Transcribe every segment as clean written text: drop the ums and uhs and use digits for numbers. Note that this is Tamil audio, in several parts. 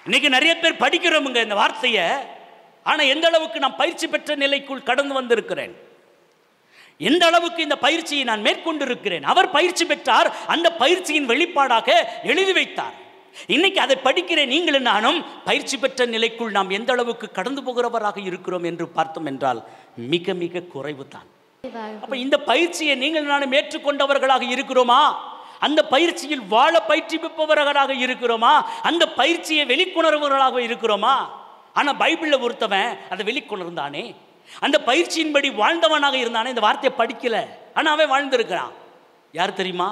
இன்னைக்கு நிறைய பேர் படிக்கிறோமுங்க இந்த வார்த்தையை, ஆனால் எந்த அளவுக்கு நான் பயிற்சி பெற்ற நிலைக்குள் கடந்து வந்திருக்கிறேன், எந்த அளவுக்கு இந்த பயிற்சியை நான் மேற்கொண்டிருக்கிறேன். அவர் பயிற்சி பெற்றார், அந்த பயிற்சியின் வெளிப்பாடாக எழுதி வைத்தார். இன்னைக்கு அதை படிக்கிற நீங்களும் நானும் பயிற்சி பெற்ற நிலைக்குள் நாம் எந்த அளவுக்கு கடந்து போகிறவராக இருக்கிறோம் என்று பார்த்தோம் என்றால் மிக மிக குறைவு தான். அப்ப இந்த பயிற்சியை நீங்கள் நானும் ஏற்றுக்கொண்டவர்களாக இருக்கிறோமா? அந்த பயிற்சியில் வாழ பயிற்றுவிப்பவர்களாக இருக்கிறோமா? அந்த பயிற்சியை வெளிக்கொணர்வர்களாக இருக்கிறோமா? ஆனா பைபிள்ல ஒருத்தவன் அதை வெளிக்கொணர்ந்தானே, அந்த பயிற்சியின்படி வாழ்ந்தவனாக இருந்தானே, இந்த வார்த்தையை படிக்கல, ஆனா அவன் வாழ்ந்திருக்கிறான். யார் தெரியுமா?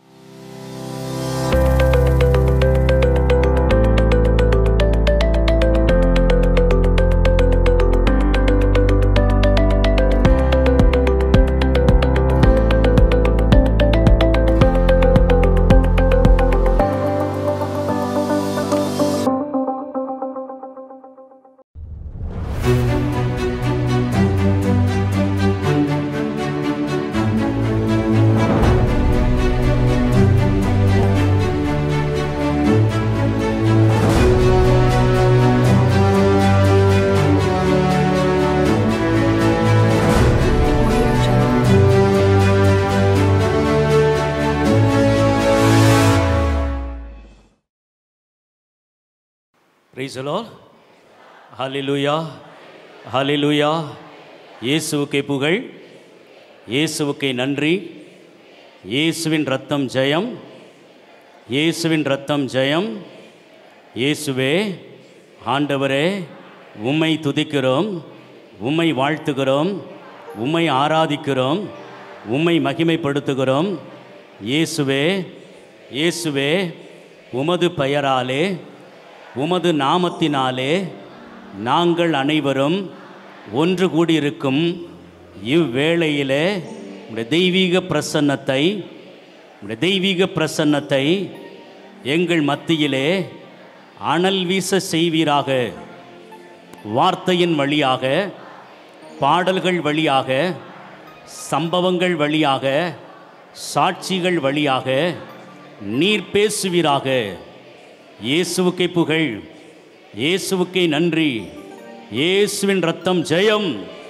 Praise the Lord. Hallelujah. Hallelujah. இயேசுவுக்கே புகழ், இயேசுவுக்கே நன்றி. இயேசுவின் இரத்தம் ஜெயம், இயேசுவின் இரத்தம் ஜெயம். இயேசுவே ஆண்டவரே, உம்மை துதிக்கிறோம், உம்மை வாழ்த்துகிறோம், உம்மை ஆராதிக்கிறோம், உம்மை மகிமைப்படுத்துகிறோம். இயேசுவே, இயேசுவே, உமது பெயராலே, உமது நாமத்தினாலே நாங்கள் அனைவரும் ஒன்று கூடியிருக்கும் இவ்வேளையிலே உடைய தெய்வீக பிரசன்னத்தை, உடைய தெய்வீக பிரசன்னத்தை எங்கள் மத்தியிலே அனல் வீச செய்வீராக. வார்த்தையின் வழியாக, பாடல்கள் வழியாக, சம்பவங்கள் வழியாக, சாட்சிகள் வழியாக நீர் பேசுவீராக. இயேசுவுக்கே புகழ், இயேசுவுக்கே நன்றி. இயேசுவின் இரத்தம் ஜெயம்,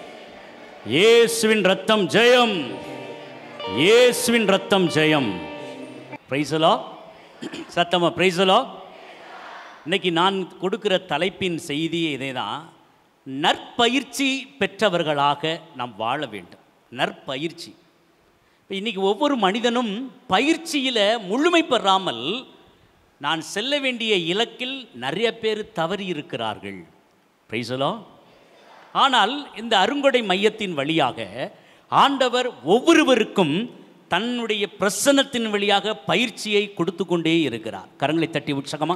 இயேசுவின் இரத்தம் ஜெயம், இயேசுவின் இரத்தம் ஜெயம். Praise the lord. சத்தமா பிரைஸ் தி லார்ட். இன்னைக்கு நான் கொடுக்கிற தலைப்பின் செய்தி இதேதான். நற்பயிற்சி பெற்றவர்களாக நாம் வாழ வேண்டும். நற்பயிற்சி. இன்னைக்கு ஒவ்வொரு மனிதனும் பயிற்சியில் முழுமை பெறாமல் நான் செல்ல வேண்டிய இலக்கில் நிறைய பேர் தவறி இருக்கிறார்கள். Praise the lord. ஆனால் இந்த அருங்கொடை மையத்தின் வழியாக ஆண்டவர் ஒவ்வொருவருக்கும் தன்னுடைய பிரசன்னத்தின் வழியாக பயிற்சியை கொடுத்து கொண்டே இருக்கிறார். கரங்களை தட்டி உற்சாகமா.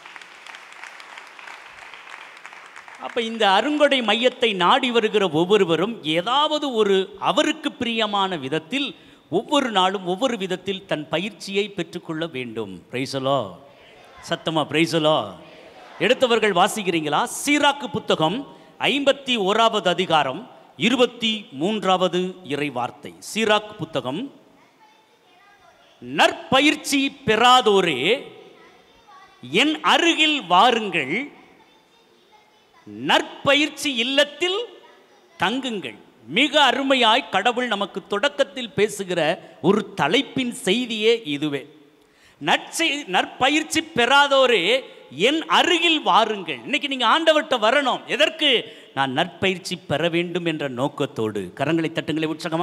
அப்போ இந்த அருங்கொடை மையத்தை நாடி வருகிற ஒவ்வொருவரும் ஏதாவது ஒரு அவருக்கு பிரியமான விதத்தில் ஒவ்வொரு நாளும் ஒவ்வொரு விதத்தில் தன் பயிற்சியை பெற்றுக்கொள்ள வேண்டும். Praise the lord. சத்தமா பிரைஸ் தி லார்ட். எடுத்தவர்கள் வாசிக்கிறீங்களா? சீராக்கு புத்தகம் 51வது அதிகாரம் 23வது இறை வார்த்தை. சீராக்கு புத்தகம். நற்பயிற்சி பெறாதோரே என் அருகில் வாருங்கள், நற்பயிற்சி இல்லத்தில் தங்குங்கள். மிக அருமையாய் கடவுள் நமக்கு தொடக்கத்தில் பேசுகிற ஒரு தலைப்பின் செய்தியே இதுவே. நற்பயிற்சி பெறாதோரே என் அருகில் வாருங்கள். இன்னைக்கு நீங்க ஆண்டவர்கிட்ட வரணும். எதற்கு? நான் நற்பயிற்சி பெற வேண்டும் என்ற நோக்கத்தோடு. கரங்களை தட்டுங்களை உற்சாகமா.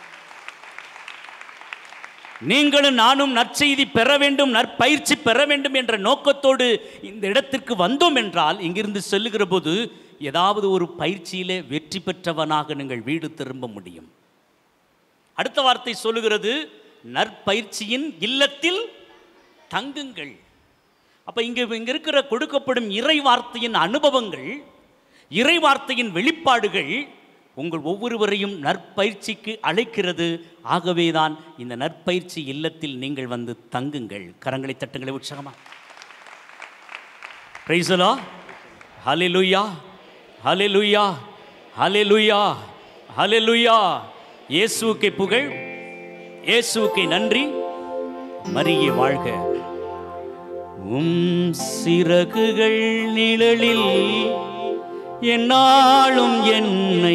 நீங்களும் நானும் நற்செய்தி பெற வேண்டும், நற்பயிற்சி பெற வேண்டும் என்ற நோக்கத்தோடு இந்த இடத்திற்கு வந்தோம் என்றால், இங்கிருந்து செல்லுகிற போது ஏதாவது ஒரு பயிற்சியிலே வெற்றி பெற்றவனாக நீங்கள் வீடு திரும்ப முடியும். அடுத்த வார்த்தை சொல்லுகிறது, நற்பயிற்சியின் இல்லத்தில் தங்குங்கள். அப்ப இங்க இருக்கிற கொடுக்கப்படும் இறை வார்த்தையின் அனுபவங்கள், இறை வார்த்தையின் வெளிப்பாடுகள் உங்கள் ஒவ்வொருவரையும் நற்பயிற்சிக்கு அழைக்கிறது. ஆகவேதான் இந்த நற்பயிற்சி இல்லத்தில் நீங்கள் வந்து தங்குங்கள். கரங்களை தட்டுங்களை உற்சாகமா. Praise the lord. Hallelujah, hallelujah, hallelujah, hallelujah. இயேசுவுக்கே புகழ், இயேசுவுக்கே நன்றி. மரியே வாழ்க. சிறகுகள் நிழலில் என்னாலும் என்னை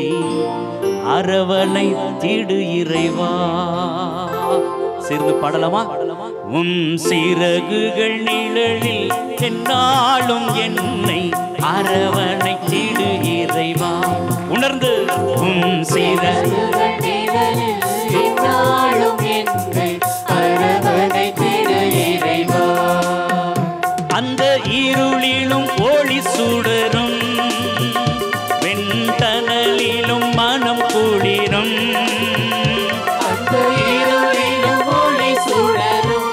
அரவணைத்திடு இறைவா. சேர்ந்து பாடலாமா? சிறகுகள் நிழலில் என்னாலும் என்னை அரவணைத்திடு இறைவா. உணர்ந்து சிறகுகள் நிழலில் என்னாலும் என்னை அரவணைத்திடு இறைவா. அந்த இருளிலும் ஒளி சுடரும் வெண்தனலிலும் மனம் குளிரும். அந்த இருளிலும் ஒளி சுடரும்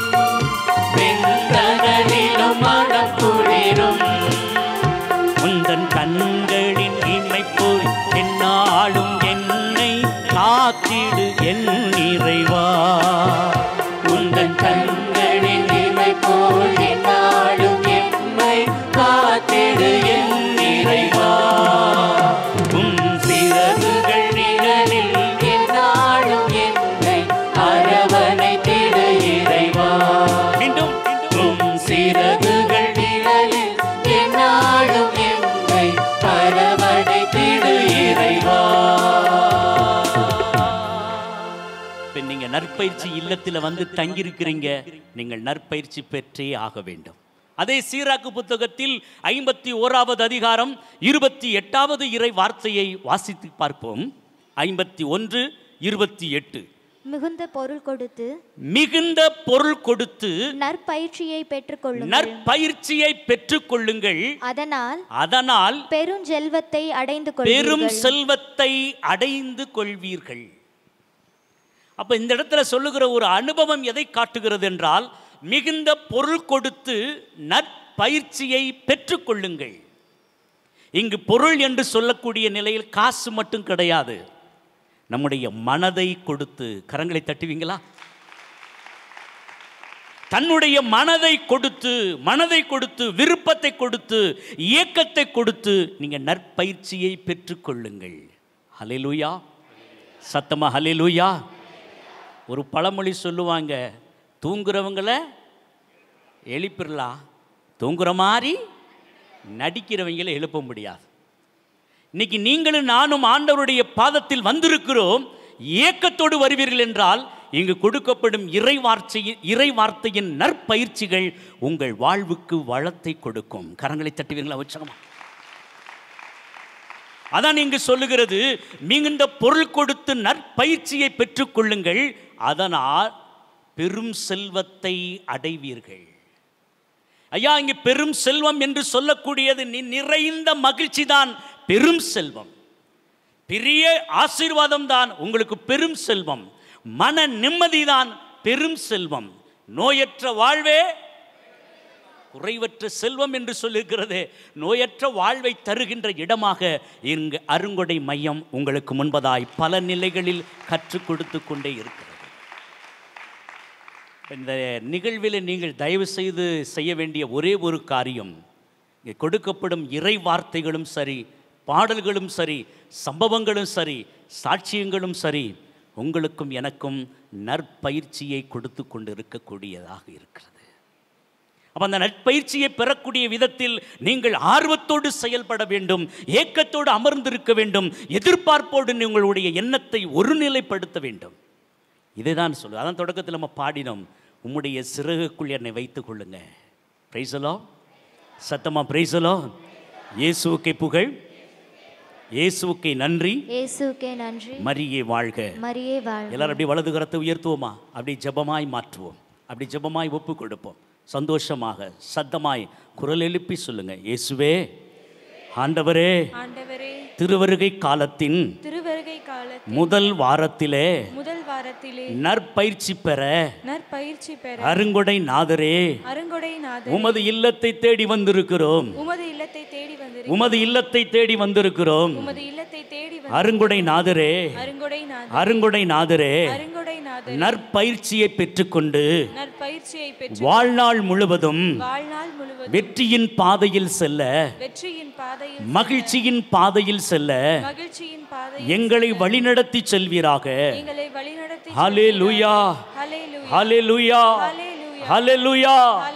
வெண்தனலிலும் மனம் குளிரும். உந்தன் கண்களின் இமை போல் என்னாலும் என்னை காத்திடு என் இறைவா. உந்தன் கண்களின் இமை போல் என்னாலும் என்னை காத்திடு என் இறைவா. சிறகுகள் நிழலில் என்னாலும் என்னை அரவணைத்திடு இறைவா. மீண்டும் சிறகுகள் நிழலில் என்னாலும் என்னை அரவணைத்திடு இறைவா. நீங்க நற்பயிற்சி இல்லத்தில் வந்து தங்கியிருக்கிறீங்க, நீங்கள் நற்பயிற்சி பெற்றே ஆக வேண்டும். அதே சீராக்கு புத்தகத்தில் 51வது அதிகாரம் 28வது இறை வார்த்தையை வாசித்து பார்ப்போம். 51:28. மிகுந்த பொருள் கொடுத்து நற்பயிற்சியை பெற்றுக்கொள்ளுங்கள். அதனால் பெரும் செல்வத்தை அடைந்து கொள்வீர்கள். அப்ப இந்த இடத்துல சொல்லுகிற ஒரு அனுபவம் எதை காட்டுகிறது என்றால், மிகுந்த பொருள் கொடுத்து நற்பயிற்சியை பெற்றுக்கொள்ளுங்கள். இங்கு பொருள் என்று சொல்லக்கூடிய நிலையில் காசு மட்டும் கிடையாது, நம்முடைய மனதை கொடுத்து. கரங்களை தட்டுவீங்களா? தன்னுடைய மனதை கொடுத்து விருப்பத்தை கொடுத்து இயக்கத்தை கொடுத்து நீங்க நற்பயிற்சியை பெற்றுக்கொள்ளுங்கள். ஹல்லேலூயா. சத்தமா ஹல்லேலூயா. ஒரு பழமொழி சொல்லுவாங்க, தூங்குறவங்களை எழுப்பிடலாம், தூங்குற மாதிரி நடிக்கிறவங்களை எழுப்ப முடியாது. இன்னைக்கு நீங்களும் நானும் ஆண்டவருடைய பாதத்தில் வந்திருக்கிறோம். ஏக்கத்தோடு வருவீர்கள் என்றால் இங்கு கொடுக்கப்படும் இறை வார்த்தையின் நற்பயிற்சிகள் உங்கள் வாழ்வுக்கு வளத்தை கொடுக்கும். கரங்களை தட்டுவீர்களா உற்சாகமா? அதான் இங்கு சொல்லுகிறது, மிகுந்த பொருள் கொடுத்து நற்பயிற்சியை பெற்றுக்கொள்ளுங்கள், அதனால் பெரும் செல்வத்தை அடைவீர்கள். ஐயா, இங்கு பெரும் செல்வம் என்று சொல்லக்கூடியது நிறைந்த மகிழ்ச்சி தான் பெரும் செல்வம். பெரிய ஆசீர்வாதம் தான் உங்களுக்கு பெரும் செல்வம். மன நிம்மதி தான் பெரும் செல்வம். நோயற்ற வாழ்வே குறைவற்ற செல்வம் என்று சொல்லியிருக்கிறது. நோயற்ற வாழ்வை தருகின்ற இடமாக இங்கு அருங்கொடை மையம் உங்களுக்கு முன்பதாய் பல நிலைகளில் கற்றுக் கொடுத்து கொண்டே இருக்கிறது. இந்த நிகழ்வில் நீங்கள் தயவு செய்து செய்ய வேண்டிய ஒரே ஒரு காரியம், இங்கே கொடுக்கப்படும் இறை வார்த்தைகளும் சரி, பாடல்களும் சரி, சம்பவங்களும் சரி, சாட்சியங்களும் சரி, உங்களுக்கும் எனக்கும் நற்பயிற்சியை கொடுத்து கொண்டு இருக்கக்கூடியதாக இருக்கிறது. அப்போ அந்த நற்பயிற்சியை பெறக்கூடிய விதத்தில் நீங்கள் ஆர்வத்தோடு செயல்பட வேண்டும், ஏக்கத்தோடு அமர்ந்திருக்க வேண்டும், எதிர்பார்ப்போடு உங்களுடைய எண்ணத்தை ஒருநிலைப்படுத்த வேண்டும். இதை தான் சொல்லுவோம். அதான் தொடக்கத்தில் நம்ம பாடினோம், உம்முடைய சிறகுக்குள் என்னை வைத்துக் கொள்ளுங்க. Praise the lord. சத்தமா பிரைஸ் தி லார்ட். இயேசுவுக்கே புகழ், இயேசுவுக்கே நன்றி, இயேசுவுக்கே நன்றி. மரியே வாழ்க, மரியே வாழ்க. எல்லாரும் அப்படி வலது கரத்தை உயர்த்துவோமா? அப்படி ஜெபமாய் மாற்றுவோம், அப்படி ஜெபமாய் ஒப்பு கொடுப்போம். சந்தோஷமாக சத்தமாய் குரல் எழுப்பி சொல்லுங்க, இயேசுவே, ஆண்டவரே, திருவருகை காலத்தின் முதல் வாரத்திலே நற்பயிற்சி பெற அருங்கொடை நாதரே, உமது இல்லத்தை தேடி வந்திருக்கிறோம், உமது இல்லத்தை தேடி வந்திருக்கிறோம். அருங்கொடை நாதரே, அருங்கொடை நாதரே, நற்பயிற்சியை பெற்றுக்கொண்டு வாழ்நாள் முழுவதும் வெற்றியின் பாதையில் செல்ல, மகிழ்ச்சியின் பாதையில் செல்ல எங்களை வழிநடத்தி செல்வீராக. ஹல்லேலூயா, ஹல்லேலூயா, ஹல்லேலூயா,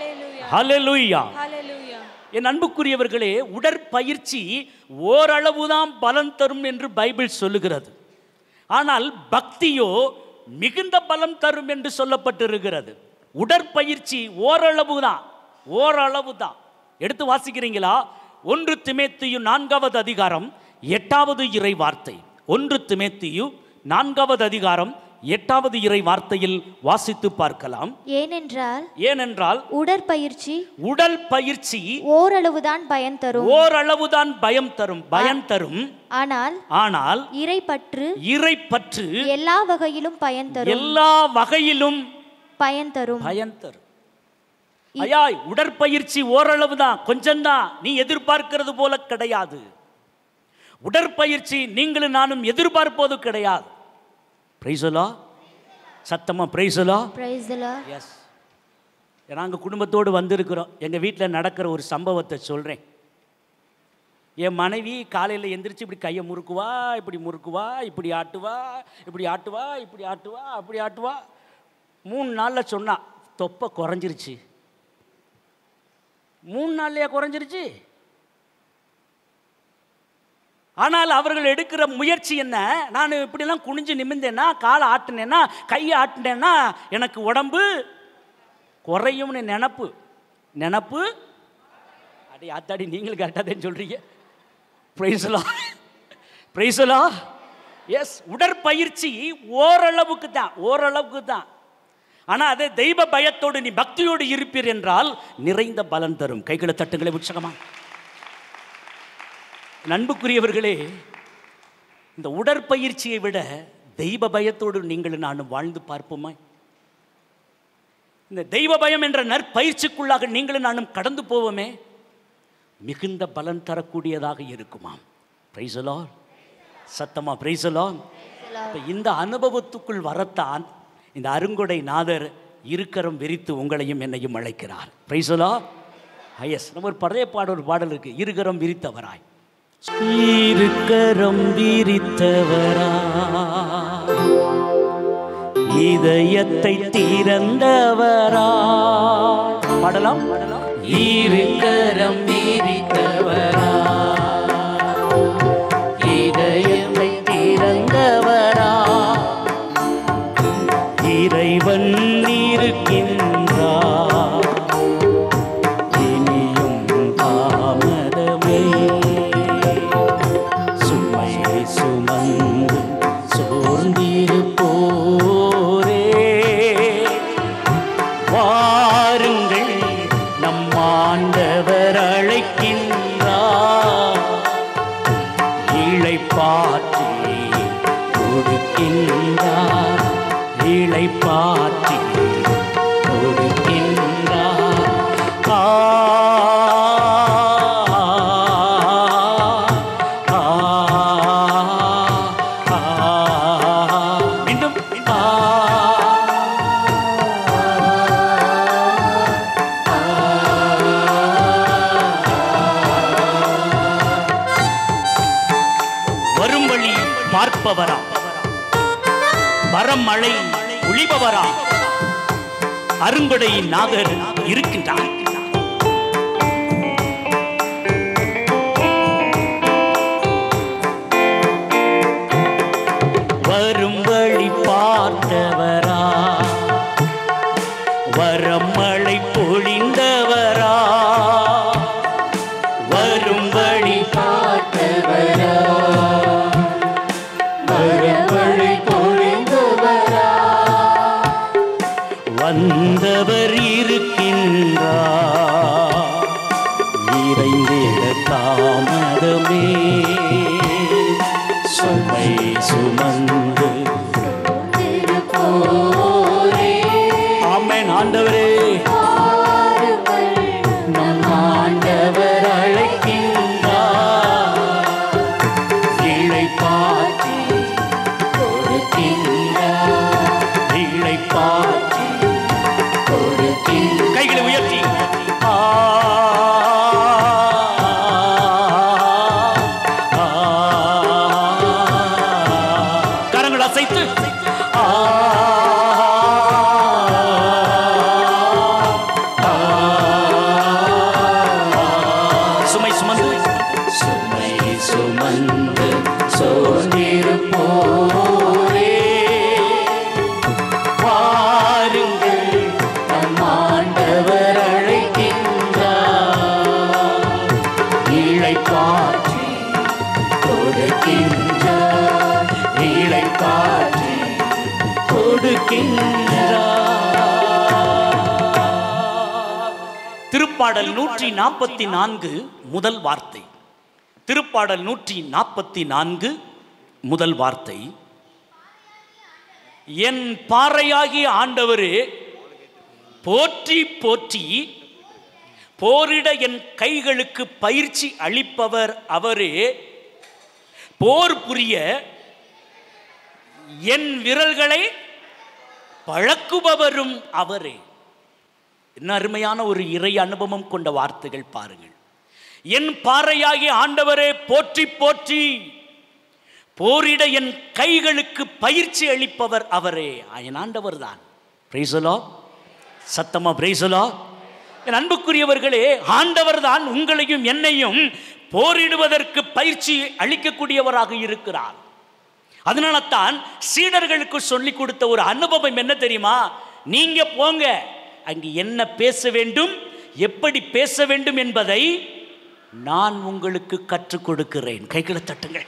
ஹல்லேலூயா. Hallelujah. என் அன்புக்குரியவர்களே, உடற்பயிற்சி ஓரளவுதான் பலன் தரும் என்று பைபிள் சொல்லுகிறது. ஆனால் பக்தியோ மிகுந்த பலம் தரும் என்று சொல்லப்பட்டிருக்கிறது. உடற்பயிற்சி ஓரளவுதான், ஓரளவுதான். எடுத்து வாசிக்கிறீங்களா? 1 தீமோத்தேயு 4வது அதிகாரம் 8வது இறை வார்த்தை. 1 தீமோத்தேயு 4வது அதிகாரம் 8வது இறை வார்த்தையில் வாசித்து பார்க்கலாம். ஏனென்றால் உடற்பயிற்சி ஓரளவுதான் பயன் தரும். பயன் தரும். ஆனால் இறைப்பற்று எல்லா வகையிலும் பயன் தரும். ஐயாய், உடற்பயிற்சி ஓரளவுதான், கொஞ்சம்தான். நீ எதிர்பார்க்கிறது போல கிடையாது. உடற்பயிற்சி நீங்களும் நானும் எதிர்பார்ப்பது கிடையாது. Praise the lord. சத்தமா praise the lord. Praise the lord. Yes. நாங்கள் குடும்பத்தோடு வந்திருக்கிறோம். எங்கள் வீட்டில் நடக்கிற ஒரு சம்பவத்தை சொல்கிறேன். என் மனைவி காலையில் எந்திரிச்சு இப்படி கையை முறுக்குவா, இப்படி முறுக்குவா, இப்படி ஆட்டுவா, இப்படி ஆட்டுவா, இப்படி ஆட்டுவா, அப்படி ஆட்டுவா. 3 நாளில் சொன்னா தொப்பை குறைஞ்சிருச்சு. 3 நாள்லையா குறைஞ்சிருச்சு? ஆனால் அவர்கள் எடுக்கிற முயற்சி என்ன? நான் இப்படிலாம் குனிஞ்சு நிமிந்தேன்னா, காலை ஆட்டினேன்னா, கையை ஆட்டினேன்னா எனக்கு உடம்பு குறையும்னு நினப்பு. அடி ஆத்தாடி, நீங்களும் கரெக்டாக தான் சொல்கிறீங்க. Praise the lord. Praise the lord. Yes, உடற்பயிற்சி ஓரளவுக்கு தான். ஆனால் அதே தெய்வ பயத்தோடு நீ பக்தியோடு இருப்பீர் என்றால் நிறைந்த பலன் தரும். கைகளை தட்டுங்களை உற்சாகமா. அன்புக்குரியவர்களே, இந்த உடற்பயிற்சியை விட தெய்வ பயத்தோடு நீங்களும் நானும் வாழ்ந்து பார்ப்போமா? இந்த தெய்வ பயம் என்ற நற்பயிற்சிக்குள்ளாக நீங்களும் நானும் கடந்து போவோமே, மிகுந்த பலன் தரக்கூடியதாக இருக்குமாம். Praise the lord. சத்தமா பிரைஸ் தி லார்ட். இந்த அனுபவத்துக்குள் வரத்தான் இந்த அருங்கொடை நாதர் இருக்கரம் விரித்து உங்களையும் என்னையும் அழைக்கிறார். Price the lord. எஸ், நம்ம ஒரு பழைய பாடல் இருக்கு, இருக்கரம் விரித்தவராய். இருக்கரம் விரித்தவரா, இதயத்தை திறந்தவரா. பாடலாம். இருக்கரம் விரித்தவரா, இதயத்தை திறந்தவரா, இறைவன் இருக்கின்றார், இனியும் தாமதமே. சுமந்து சோர்ந்திருப்போரே, வாருங்கள், நம் ஆண்டவர் அழைக்கின்றார், இளைப்பாற்றி கொடுக்கின்றார், இளைப்பாற்றி கொடுக்கின்றார். பார்ப்பவரா, வரமழை ஒளிபவரா, அருங்கொடை நாதர் இருக்கின்றார். வரும் வழி பார்த்தவரா, வரமழை பொழிந்தவரா, வரும் வழி பார்த்தவரா, வந்தவர் இருக்கின்றார், இறைந்திட தாமதமே. சுமை சுமந்து ஆமென். ஆண்டவரே, நம் ஆண்டவர் அழைக்கின்றார், இளைப்பாற்றி கொடுக்கின்றார், இளைப்பாற்றி. கைகளை உயர்த்தி திருப்பாடல் 144 முதல் வார்த்தை. திருப்பாடல் 144 முதல் வார்த்தை. என் பாறையாகிய ஆண்டவரே, போற்றி போற்றி, போரிட என் கைகளுக்கு பயிற்சி அளிப்பவர் அவரே, போர் புரிய என் விரல்களை பழக்குபவரும் அவரே. என்ன அருமையான ஒரு இறை அனுபவம் கொண்ட வார்த்தைகள் பாருங்கள். என் பாறையாகிய ஆண்டவரே, போற்றி போற்றி, போரிட என் கைகளுக்கு பயிற்சி அளிப்பவர் அவரே. என் ஆண்டவர் தான். Praise the lord. சத்தமா பிரைஸ் தி லார்ட். என் அன்புக்குரியவர்களே, ஆண்டவர் தான் உங்களையும் என்னையும் போரிடுவதற்கு பயிற்சி அளிக்கக்கூடியவராக இருக்கிறார். அதனால தான் சீடர்களுக்கு சொல்லிக் கொடுத்த ஒரு அனுபவம் என்ன தெரியுமா? நீங்க போங்க, அங்கு என்ன பேச வேண்டும், எப்படி பேச வேண்டும் என்பதை நான் உங்களுக்கு கற்றுக் கொடுக்கிறேன். கைகளை தட்டுங்கள்.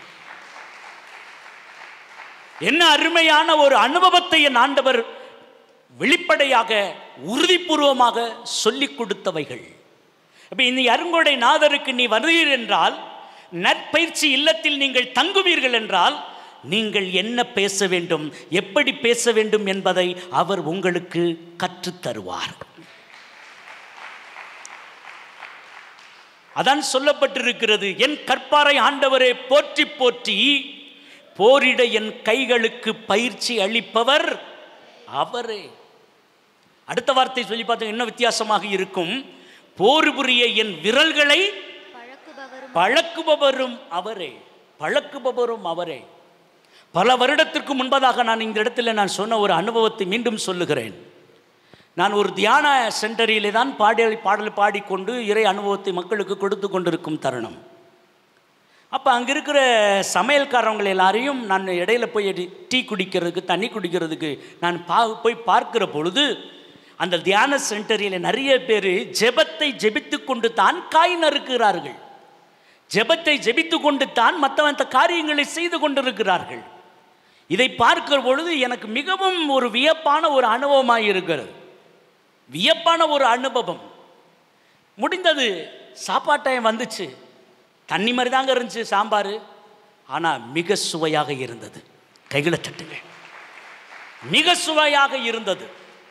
என்ன அருமையான ஒரு அனுபவத்தை என் ஆண்டவர் வெளிப்படையாக உறுதிபூர்வமாக சொல்லிக் கொடுத்தவைகள். அப்ப இந்த அருங்கொடை நாதருக்கு நீ வருவீர் என்றால், நற்பயிற்சி இல்லத்தில் நீங்கள் தங்குவீர்கள் என்றால், நீங்கள் என்ன பேச வேண்டும், எப்படி பேச வேண்டும் என்பதை அவர் உங்களுக்கு கற்றுத் தருவார். அதான் சொல்லப்பட்டிருக்கிறது, என் கற்பாரை ஆண்டவரே, போற்றி போற்றி, போரிட என் கைகளுக்கு பயிற்சி அளிப்பவர் அவரே. அடுத்த வார்த்தை சொல்லி பார்த்தா என்ன வித்தியாசமாக இருக்கும்? போர் புரிய என் விரல்களை பழக்குபவரும் அவரே. பழக்குபவரும் அவரே. பல வருடத்திற்கு முன்பதாக நான் இந்த இடத்துல நான் சொன்ன ஒரு அனுபவத்தை மீண்டும் சொல்லுகிறேன். நான் ஒரு தியான சென்டரிலே தான் பாடல் பாடிக்கொண்டு இறை அனுபவத்தை மக்களுக்கு கொடுத்து கொண்டிருக்கும் தருணம். அப்போ அங்கே இருக்கிற சமையல்காரவங்களை எல்லாரையும் நான் இடையில போய் டீ குடிக்கிறதுக்கு, தண்ணி குடிக்கிறதுக்கு நான் போய் பார்க்கிற பொழுது, அந்த தியான சென்டரில் நிறைய பேர் ஜெபத்தை ஜெபித்து கொண்டு தான் காய் நறுக்கிறார்கள். ஜெபத்தை ஜெபித்து கொண்டு தான் மற்ற காரியங்களை செய்து கொண்டிருக்கிறார்கள். இதை பார்க்கிற பொழுது எனக்கு மிகவும் ஒரு வியப்பான ஒரு அனுபவமாக இருக்கிறது. வியப்பான ஒரு அனுபவம். முடிந்தது, சாப்பாட்டையும் வந்துச்சு. தண்ணி மாதிரி தாங்க இருந்துச்சு சாம்பார், ஆனால் மிக சுவையாக இருந்தது. கைகளை தட்டுங்க. மிக சுவையாக இருந்தது.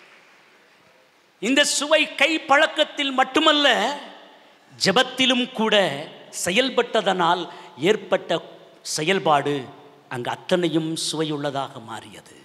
இந்த சுவை கை பழக்கத்தில் மட்டுமல்ல, ஜெபத்திலும் கூட செயல்பட்டதனால் ஏற்பட்ட செயல்பாடு அங்கு அத்தனையும் சுவையுள்ளதாக மாறியது.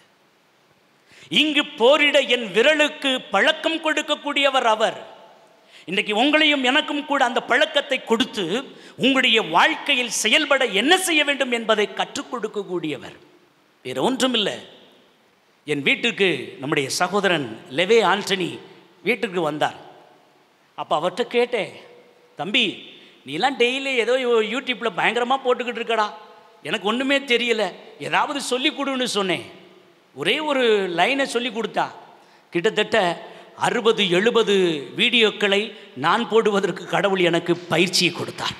இங்கு போரிட என் விரலுக்கு பழக்கம் கொடுக்கக்கூடியவர் அவர். இன்றைக்கு உங்களையும் எனக்கும் கூட அந்த பழக்கத்தை கொடுத்து உங்களுடைய வாழ்க்கையில் செயல்பட என்ன செய்ய வேண்டும் என்பதை கற்றுக் கொடுக்கக்கூடியவர். வேறு ஒன்றுமில்லை. என் வீட்டுக்கு நம்முடைய சகோதரன் லெவே ஆண்டனி வீட்டுக்கு வந்தார். அப்போ அவர்கிட்ட கேட்டேன், தம்பி நீலாம் டெய்லி ஏதோ யூடியூப்பில் பயங்கரமாக போட்டுக்கிட்டு இருக்கடா, எனக்கு ஒன்றுமே தெரியல, ஏதாவது சொல்லி கொடுன்னு சொன்னேன். ஒரே ஒரு லைனை சொல்லி கொடுத்தா. கிட்டத்தட்ட 60-70 வீடியோக்களை நான் போடுவதற்கு கடவுள் எனக்கு பயிற்சியை கொடுத்தார்.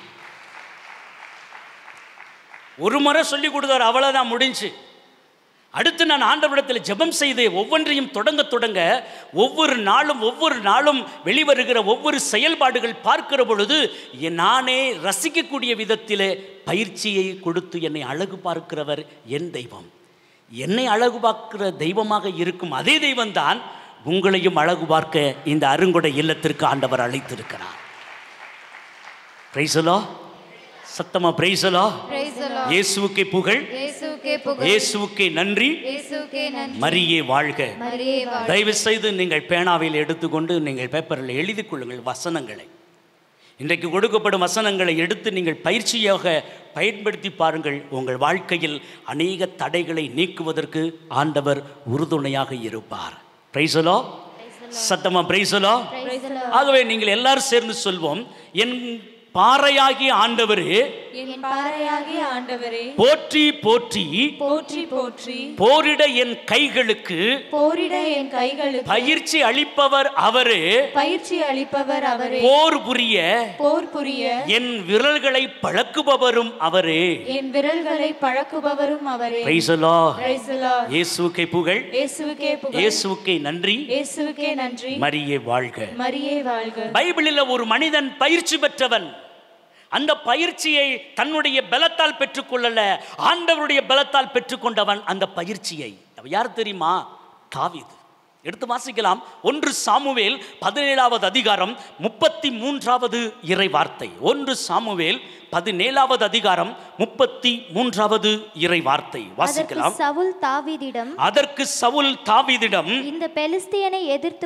ஒரு முறை சொல்லி கொடுத்தார், அவ்வளோதான், முடிஞ்சு. அடுத்து நான் ஆண்டவரிடத்தில் ஜெபம் செய்து ஒவ்வொன்றையும் தொடங்க ஒவ்வொரு நாளும் வெளிவருகிற ஒவ்வொரு செயல்பாடுகள் பார்க்கிற பொழுது நானே ரசிக்கக்கூடிய விதத்திலே பயிற்சியை கொடுத்து என்னை அழகு பார்க்கிறவர் என் தெய்வம். என்னை அழகு பார்க்கிற தெய்வமாக இருக்கும் அதே தெய்வம்தான் உங்களையும் அழகு பார்க்க இந்த அருங்கொடை இல்லத்திற்கு ஆண்டவர் அழைத்திருக்கிறார். Praise the lord. சத்தமா பிரைஸ் தி லார்ட். இயேசுவுக்கே புகழ், இயேசுவுக்கே நன்றி, மரியே வாழ்க. தயவு செய்து நீங்கள் பேனாவில் எடுத்துக்கொண்டு நீங்கள் பேப்பரில் எழுதி கொள்ளுங்கள் வசனங்களை. இன்றைக்கு கொடுக்கப்படும் வசனங்களை எடுத்து நீங்கள் பயிற்சியாக பயன்படுத்தி பாருங்கள். உங்கள் வாழ்க்கையில் அநேக தடைகளை நீக்குவதற்கு ஆண்டவர் உறுதுணையாக இருப்பார். Praise the lord. சத்தமா பிரைஸ் தி லார்ட். ஆகவே நீங்கள் எல்லாரும் சேர்ந்து சொல்வோம், என் பாறையாகிய ஆண்டவரே, என் பாறையாகிய ஆண்டவரே, போற்றி போற்றி போற்றி போற்றி போரிட என் கைகளுக்கு போரிட என் கைகளுக்கு பயிற்சி அளிப்பவர் அவரே, பயிற்சி அளிப்பவர் அவரே, போர் புரிய என் விரல்களை பழக்குபவரும் அவரே, என் விரல்களை பழக்குபவரும் அவரே. Praise the Lord. Praise the Lord. இயேசுவுக்கே புகழ், இயேசுவுக்கே புகழ், இயேசுவுக்கே நன்றி, இயேசுவுக்கே நன்றி, மரியே வாழ்க. மரியே வாழ்க. பைபிளில் ஒரு மனிதன் பயிற்சி பெற்றவன். அந்த பயிற்சியை தன்னுடைய பலத்தால் பெற்றுக்கொள்ளல, ஆண்டவருடைய பலத்தால் பெற்றுக்கொண்டவன் அந்த பயிற்சியை. யார் தெரியுமா? தாவீது. எடுத்து வாசிக்கலாம். 1 சாமுவேல் 17வது அதிகாரம் 33வது இறை வார்த்தை. 1 சாமுவேல் 17வது அதிகாரம் 33வது இறை வார்த்தை வாசிக்கலாம். அதற்கு சவுல் தாவீதிடம் இந்த பெலிஸ்தியனை எதிர்த்து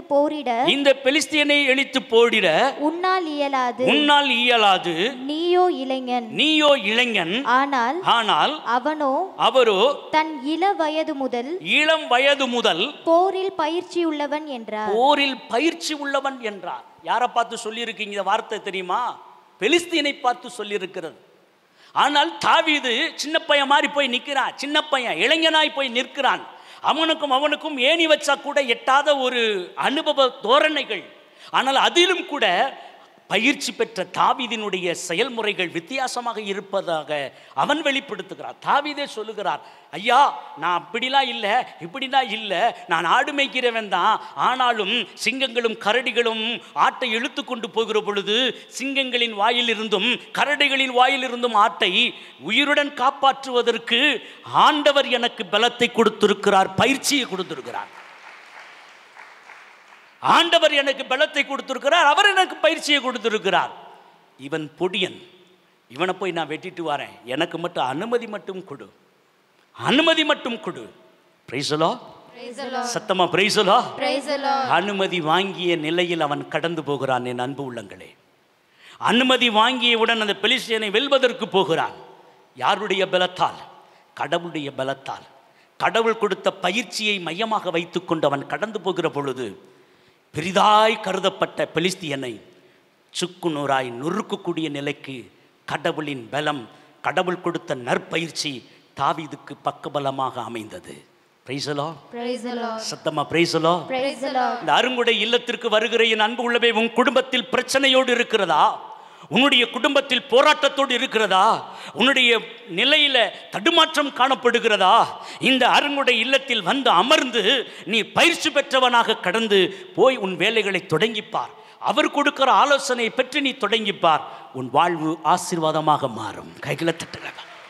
போரிட உன்னால் இயலாது, நீயோ இளைஞன், ஆனால் அவரோ தன் இளம் வயது முதல் போரில் பயிற்சி உள்ளவன் என்றார். யாரை பார்த்து சொல்லி இருக்கீங்க இந்த வார்த்தை தெரியுமா? பெலிஸ்தீனை பார்த்து சொல்லி இருக்கிறது. ஆனால் தாவீது சின்ன பையன் மாதிரி போய் நிற்கிறான். சின்ன பையன் இளைஞனாய் போய் நிற்கிறான். அவனுக்கும் ஏணி வச்சா கூட எட்டாத ஒரு அனுபவ தோரணைகள். ஆனால் அதிலும் கூட பயிற்சி பெற்ற தாவீதினுடைய செயல்முறைகள் வித்தியாசமாக இருப்பதாக அவன் வெளிப்படுத்துகிறார். தாவீதே சொல்லுகிறார், ஐயா நான் அப்படிலாம் இல்லை, இப்படிலாம் இல்லை, நான் ஆடு மேய்க்கிறவன் தான். ஆனாலும் சிங்கங்களும் கரடிகளும் ஆட்டை இழுத்து கொண்டு போகிற பொழுது சிங்கங்களின் வாயிலிருந்தும் கரடிகளின் வாயிலிருந்தும் ஆட்டை உயிருடன் காப்பாற்றுவதற்கு ஆண்டவர் எனக்கு பலத்தை கொடுத்திருக்கிறார், பயிற்சியை கொடுத்திருக்கிறார். ஆண்டவர் எனக்கு பலத்தை கொடுத்திருக்கிறார், அவர் எனக்கு பயிற்சியை கொடுத்திருக்கிறார். இவன் பொடியன், இவனை போய் நான் வெட்டிட்டு வரேன், எனக்கு மட்டும் அனுமதி மட்டும் கொடு, அனுமதி மட்டும் கொடு. Praise the lord. சத்தமா பிரைஸ் தி லார்ட். அனுமதி வாங்கிய நிலையில் அவன் கடந்து போகிறான். என் அன்பு உள்ளங்களே, அனுமதி வாங்கியவுடன் அந்த பெலிஸ்தியனை வெல்வதற்கு போகிறான். யாருடைய பலத்தால்? கடவுளுடைய பலத்தால். கடவுள் கொடுத்த பயிற்சியை மையமாக வைத்துக்கொண்டு அவன் கடந்து போகிற பொழுது பெரிதாய் கருதப்பட்ட பெலிஸ்தியனை சுக்குநூறாய் நொறுக்கக்கூடிய நிலைக்கு கடவுளின் பலம், கடவுள் கொடுத்த நற்பயிற்சி தாவீதுக்கு பக்கபலமாக அமைந்தது. Praise the lord. சத்தமா பிரைஸ் தி லார்ட். இந்த அருங்குடை இல்லத்திற்கு வருகிற என் அன்பு உள்ளவே, உன் குடும்பத்தில் பிரச்சனையோடு இருக்கிறதா? உன்னுடைய குடும்பத்தில் போராட்டத்தோடு இருக்கிறதா? உன்னுடைய நிலையில தடுமாற்றம் காணப்படுகிறதா? இந்த அருங்குடை இல்லத்தில் வந்து அமர்ந்து நீ பயிற்சி பெற்றவனாக கடந்து போய் உன் வேலைகளை தொடங்கிப்பார். அவர் கொடுக்கிற ஆலோசனை பெற்று நீ தொடங்கிப்பார். உன் வாழ்வு ஆசீர்வாதமாக மாறும். கைகளை தட்டுங்க.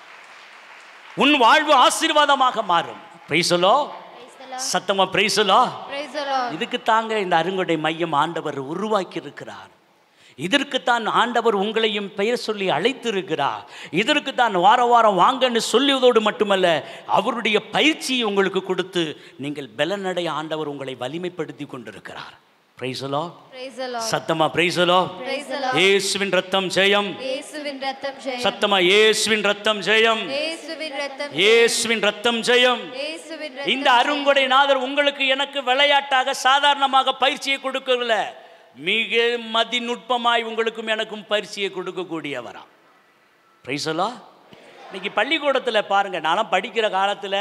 உன் வாழ்வு ஆசீர்வாதமாக மாறும். Praise the lord. சத்தமா பிரைஸ் தி லார்ட். இதுக்கு தாங்க இந்த அருங்குடை மையம் ஆண்டவர் உருவாக்கி இருக்கிறார். இதற்குத்தான் ஆண்டவர் உங்களையும் பெயர் சொல்லி அழைத்திருக்கிறார். இதற்கு தான் வார வாரம் வாங்கன்னு சொல்லுவதோடு மட்டுமல்ல, அவருடைய பயிற்சியை உங்களுக்கு கொடுத்து நீங்கள் பலனடைய ஆண்டவர் உங்களை வலிமைப்படுத்தி கொண்டிருக்கிறார். Praise the lord. சத்தமா பிரைஸ் தி லார்ட். இயேசுவின் ரத்தம் ஜெயம். சத்தமா இயேசுவின் ரத்தம் ஜெயம். இயேசுவின் ரத்தம் ஜெயம். இந்த அருங்கொடை நாதர் உங்களுக்கு எனக்கு விளையாட்டாக சாதாரணமாக பயிற்சியை கொடுக்கல, மிக மதிநுட்பமாய் உங்களுக்கும் எனக்கும் பயிற்சியை கொடுக்கக்கூடியவரா. Price the lord. இன்னைக்கு பள்ளிக்கூடத்தில் பாருங்க, நான்லாம் படிக்கிற காலத்தில்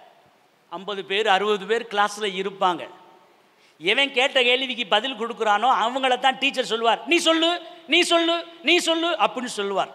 50 பேர் 60 பேர் கிளாஸில் இருப்பாங்க. எவன் கேட்ட கேள்விக்கு பதில் கொடுக்குறானோ அவங்கள தான் டீச்சர் சொல்லுவார், நீ சொல்லு நீ சொல்லு நீ சொல்லு அப்படின்னு சொல்லுவார்.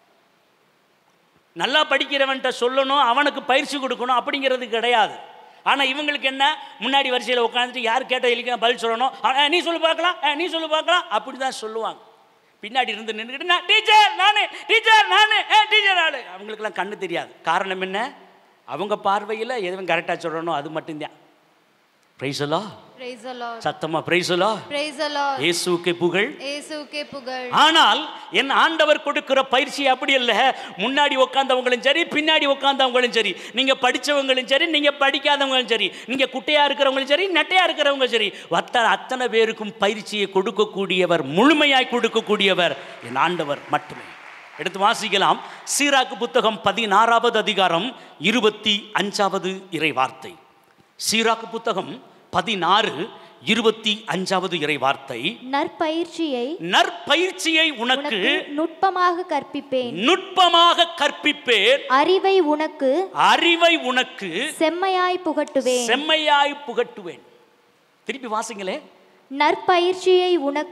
நல்லா படிக்கிறவன்கிட்ட சொல்லணும், அவனுக்கு பயிற்சி கொடுக்கணும் அப்படிங்கிறது கிடையாது. ஆனால் இவங்களுக்கு என்ன, முன்னாடி வரிசையில் உட்காந்துட்டு யார் கேட்ட கேள்விக்கு பதில் சொல்லணும், நீ சொல்லு பார்க்கலாம், நீ சொல்லு பார்க்கலாம் அப்படி தான் சொல்லுவாங்க. பின்னாடி இருந்து நின்றுக்கிட்டு நான் டீச்சர் நானு, டீச்சர் நானு, டீச்சர் நானு. அவங்களுக்கெல்லாம் கண்ணு தெரியாது. காரணம் என்ன? அவங்க பார்வையில் எதுவும் கரெக்டாக சொல்லணும் அது மட்டும்தான். Praise the lord. சத்தமா பிரைஸ் தி லார்ட். இயேசுவுக்கே புகழ். ஆனால் என் ஆண்டவர் கொடுக்கிற பயிற்சி அப்படி இல்ல. முன்னாடி உட்கார்ந்தவங்களும் சரி, பின்னாடி உட்கார்ந்தவங்களும் சரி, நீங்க படிச்சவங்களும் சரி, நீங்க படிக்காதவங்களும் சரி, நீங்க குட்டையா இருக்கிறவங்களும் சரி, நெட்டையா இருக்கிறவங்க சரி, அத்தனை பேருக்கும் பயிற்சியை கொடுக்கக்கூடியவர், முழுமையாய் கொடுக்கக்கூடியவர் என் ஆண்டவர் மட்டுமே. எடுத்து வாசிக்கலாம். சீராக்கு புத்தகம் 16வது அதிகாரம் 25வது இறை வார்த்தை. சீராக்கு புத்தகம் 16 25வது இறை வார்த்தை, நற்பயிற்சியை உனக்கு நுட்பமாக கற்பிப்பேன், நுட்பமாக கற்பிப்பேன், அறிவை உனக்கு செம்மையாய் புகட்டுவேன். திருப்பி வாசிங்களே. நற்பயிற்சியை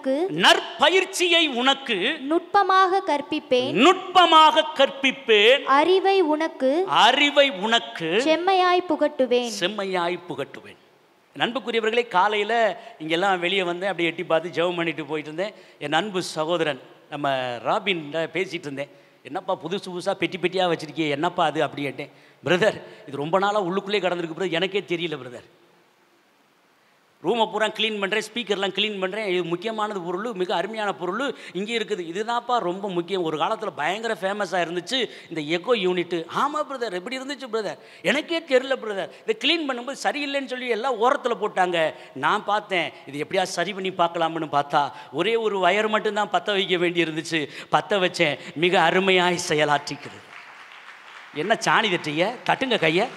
உனக்கு நுட்பமாக கற்பிப்பேன், அறிவை உனக்கு செம்மையாய் புகட்டுவேன். அன்புக்குரியவர்களே, காலையில் இங்கெல்லாம் வெளியே வந்தேன், அப்படியே எட்டி பார்த்து ஜெபம் பண்ணிட்டு போயிட்டு இருந்தேன். என் அன்பு சகோதரன் நம்ம ராபின் பேசிகிட்டு இருந்தேன். என்னப்பா புதுசாக பெட்டியாக வச்சுருக்கே, என்னப்பா அது அப்படி கேட்டேன். பிரதர், இது ரொம்ப நாளாக உள்ளுக்குள்ளே கடந்திருக்கு பிரதர், எனக்கே தெரியல பிரதர். ரூமை பூரா க்ளீன் பண்ணுறேன், ஸ்பீக்கர்லாம் க்ளீன் பண்ணுறேன். இது முக்கியமானது பொருள், மிக அருமையான பொருள் இங்கே இருக்குது. இதுதான்ப்பா ரொம்ப முக்கியம். ஒரு காலத்தில் பயங்கர ஃபேமஸாக இருந்துச்சு இந்த எக்கோ யூனிட்டு. ஆமாம் பிரதர், எப்படி இருந்துச்சு பிரதர், எனக்கே தெரியல பிரதர். இதை க்ளீன் பண்ணும்போது சரியில்லைன்னு சொல்லி எல்லாம் ஓரத்தில் போட்டாங்க. நான் பார்த்தேன், இது எப்படியா சரி பண்ணி பார்க்கலாம்னு பார்த்தா ஒரே ஒரு வயர் மட்டும்தான் பற்ற வைக்க வேண்டி இருந்துச்சு. பற்ற வச்சேன், மிக அருமையாய் செயலாற்றிக்கிறது. என்ன சாணி தட்டிய, தட்டுங்க கையை.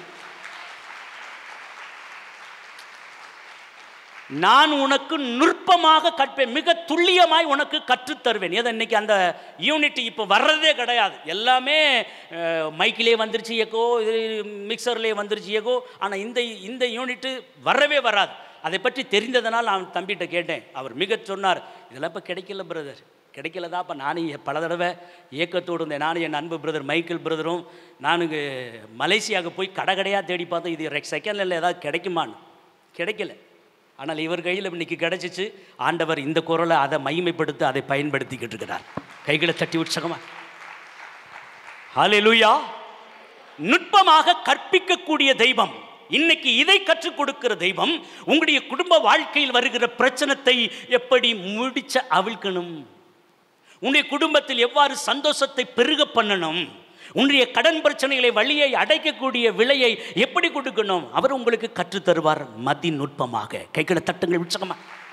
நான் உனக்கு நுட்பமாக கற்பேன், மிக துல்லியமாய் உனக்கு கற்றுத்தருவேன். ஏதோ இன்னைக்கு அந்த யூனிட் இப்போ வர்றதே கிடையாது. எல்லாமே மைக்கிலே வந்துருச்சு எக்கோ, இது மிக்சர்லேயே வந்துருச்சு எக்கோ. ஆனால் இந்த யூனிட்டு வரவே வராது. அதை பற்றி தெரிந்ததனால் நான் தம்பிகிட்ட கேட்டேன். அவர் மிக சொன்னார், இதெல்லாம் இப்போ கிடைக்கல பிரதர், கிடைக்கலதான். அப்போ நானும் பல தடவை ஏக்கத்தோடு இருந்தேன். நானும் என் அன்பு பிரதர் மைக்கேல் பிரதரும் நானுங்க மலேசியாவுக்கு போய் கடையாக தேடி பார்த்தோம், இது செகண்டில் ஏதாவது கிடைக்குமான்னு. கிடைக்கல. ஆனால் இவர் கையில் இன்னைக்கு கிடைச்சிச்சு. ஆண்டவர் இந்த குரலை அதை மகிமைப்படுத்தி அதை பயன்படுத்திக்கிட்டு இருக்கிறார். கைகளை தட்டி உற்சாகமா ஹல்லேலூயா. நுட்பமாக கற்பிக்கக்கூடிய தெய்வம், இன்னைக்கு இதை கற்றுக் கொடுக்கிற தெய்வம், உங்களுடைய குடும்ப வாழ்க்கையில் வருகிற பிரச்சனத்தை எப்படி முடிச்ச அவிழ்க்கணும், உன்னுடைய குடும்பத்தில் எவ்வாறு சந்தோஷத்தை பெருக பண்ணணும், உன்னுடைய கடன் பிரச்சனைகளை வழியை அடைக்கக்கூடிய விலையை எப்படி கொடுக்கணும், அவர் உங்களுக்கு கற்றுத் தருவார் மதி நுட்பமாக. கைகளை தட்டுங்கள் உற்சாகமா.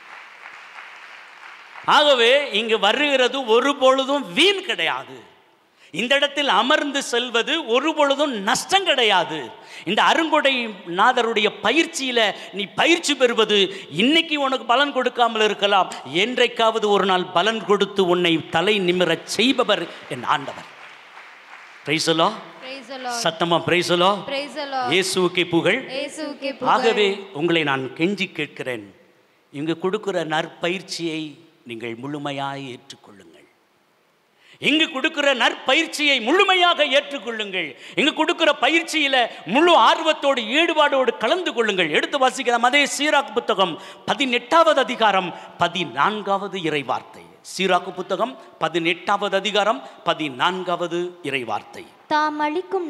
ஆகவே இங்கு வருகிறது ஒரு பொழுதும் வீண் கிடையாது. இந்த இடத்தில் அமர்ந்து செல்வது ஒரு பொழுதும் நஷ்டம் கிடையாது. இந்த அருங்கொடை நாதருடைய பயிற்சியில நீ பயிற்சி பெறுவது இன்னைக்கு உனக்கு பலன் கொடுக்காமல் இருக்கலாம், என்றைக்காவது ஒரு நாள் பலன் கொடுத்து உன்னை தலை நிமிர செய்பவர் என் ஆண்டவர். Praise the lord. சத்தமா பிரைஸ் தி லார்ட். இயேசுவுக்கே புகழ். ஆகவே உங்களை நான் கெஞ்சி கேட்கிறேன், இங்கு கொடுக்கிற நற்பயிற்சியை நீங்கள் முழுமையாக ஏற்றுக்கொள்ளுங்கள். இங்கு கொடுக்கிற நற்பயிற்சியை முழுமையாக ஏற்றுக்கொள்ளுங்கள். இங்கு கொடுக்கிற பயிற்சியில முழு ஆர்வத்தோடு ஈடுபாடோடு கலந்து கொள்ளுங்கள். எடுத்து வாசிக்கலாம் அதே சீராக்கு புத்தகம் 18வது அதிகாரம் 14வது இறை வார்த்தை. சீராக்கு புத்தகம் 18வது அதிகாரம் 14வது இறை வார்த்தை. தாம் அளிக்கும்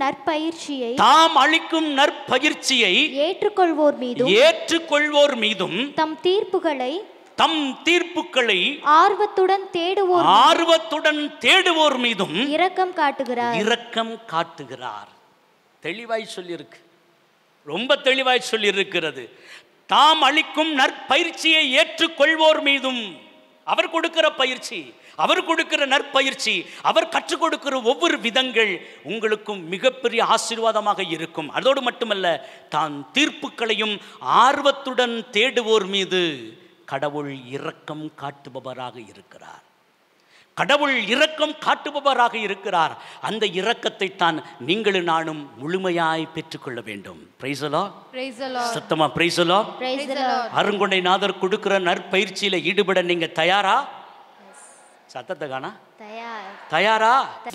நற்பயிற்சியை ஏற்றுக்கொள்வோர் மீதும் தம் தீர்ப்புகளை ஆர்வத்துடன் தேடுவோர் மீதும் இரக்கம் காட்டுகிறார். தெளிவாய் சொல்லியிருக்கு, ரொம்ப தெளிவாய் சொல்லியிருக்கிறது. தாம் அளிக்கும் நற்பயிற்சியை ஏற்றுக்கொள்வோர் மீதும், அவர் கொடுக்கிற பயிற்சி, அவர் கொடுக்கிற நற்பயிற்சி, அவர் கற்றுக் கொடுக்கிற ஒவ்வொரு விதங்கள் உங்களுக்கும் மிகப்பெரிய ஆசீர்வாதமாக இருக்கும். அதோடு மட்டுமல்ல, தான் தீர்ப்புகளையும் ஆர்வத்துடன் தேடுவோர் மீது கடவுள் இரக்கம் காட்டுபவராக இருக்கிறார். கடவுள் இரக்கம் காட்டுபவராக இருக்கிறார். அந்த இரக்கத்தை தான் நீங்களும் நானும் முழுமையாய் பெற்றுக்கொள்ள வேண்டும். Praise the lord. சத்தமா பிரைஸ் தி லார்ட். அருங்கொடை நாதர் கொடுக்கிற நற்பயிற்சியில ஈடுபட நீங்க தயாரா? சத்தத்தை காணா தயாரா?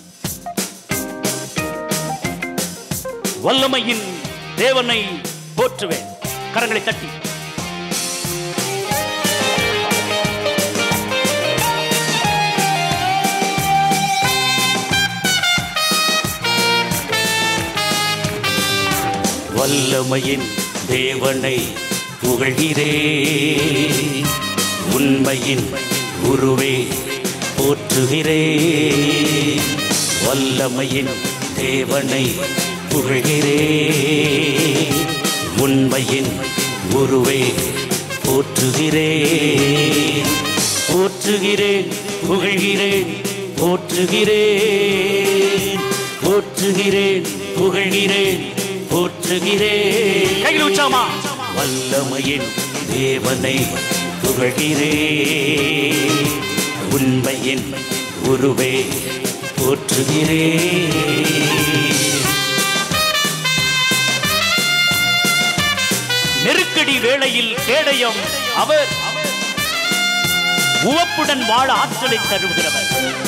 வல்லமையின் தேவனை போற்றுவேன். கரங்களை தட்டி வல்லமையின் தேவனை புகழ்கிறேன், உண்மையின் குருவே போற்றுகிறேன். வல்லமையின் தேவனை புகழ்கிறேன், உண்மையின் குருவே போற்றுகிறேன். போற்றுகிறேன், புகழ்கிறேன், போற்றுகிறேன், போற்றுகிறேன், புகழ்கிறேன், போற்றுகிறேன். கையில் உற்சாகமா. வல்லமையின் தேவனை புகழ்கிறேன், உண்மையின் உருவே போற்றுகிறேன். நெருக்கடி வேளையில் கேடயம் அவர், உவப்புடன் வாழ ஆற்றலை தருகிறவர்.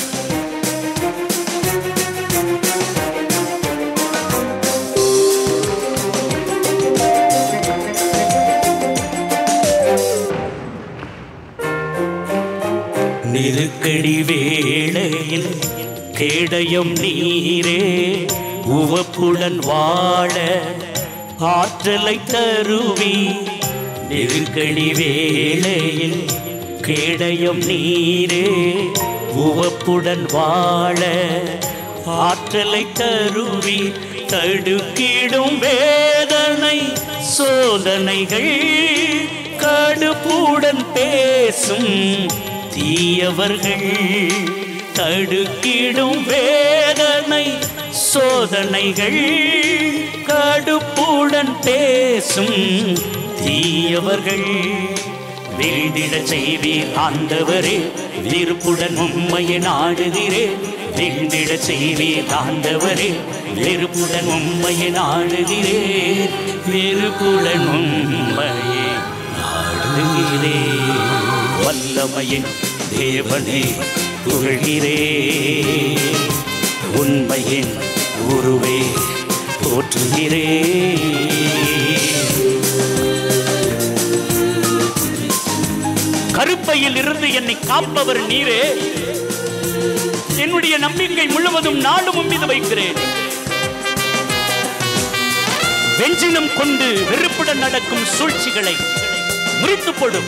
நெருக்கடி வேளையில் கேடயம் நீரே, உவப்புடன் வாழ ஆற்றலை தருவி. நெருக்கடி வேளையில் கேடயம் நீரே, உவப்புடன் வாழ ஆற்றலை தருவி. தடுக்கிடும் வேதனை சோதனைகள் கடுப்புடன் பேசும் தீயவர்கள். தடுக்கிடும் வேதனை சோதனைகள் கடுப்புடன் பேசும் தீயவர்கள். வீழ்ந்திட செய்வீர் ஆண்டவரே, விருப்புடன் உம்மையை நாடுகிறேன். வீழ்ந்திட செய்வீர் ஆண்டவரே, விருப்புடன் உம்மையை நாடுகிறேன். விருப்புடன் உம்மையை நாடுகிறேன். வல்லமையின் தேவனே புகழ்கிறேன், உண்மையின் உருவே போற்றுகிறேன். கருப்பையில் இருந்து என்னை காப்பவர் நீரே. என்னுடைய நம்பிக்கை முழுவதும் நாளும் மீது வைக்கிறேன். வெஞ்சினம் கொண்டு வெறுப்புடன் நடக்கும் சூழ்ச்சிகளை முறித்து போடும்.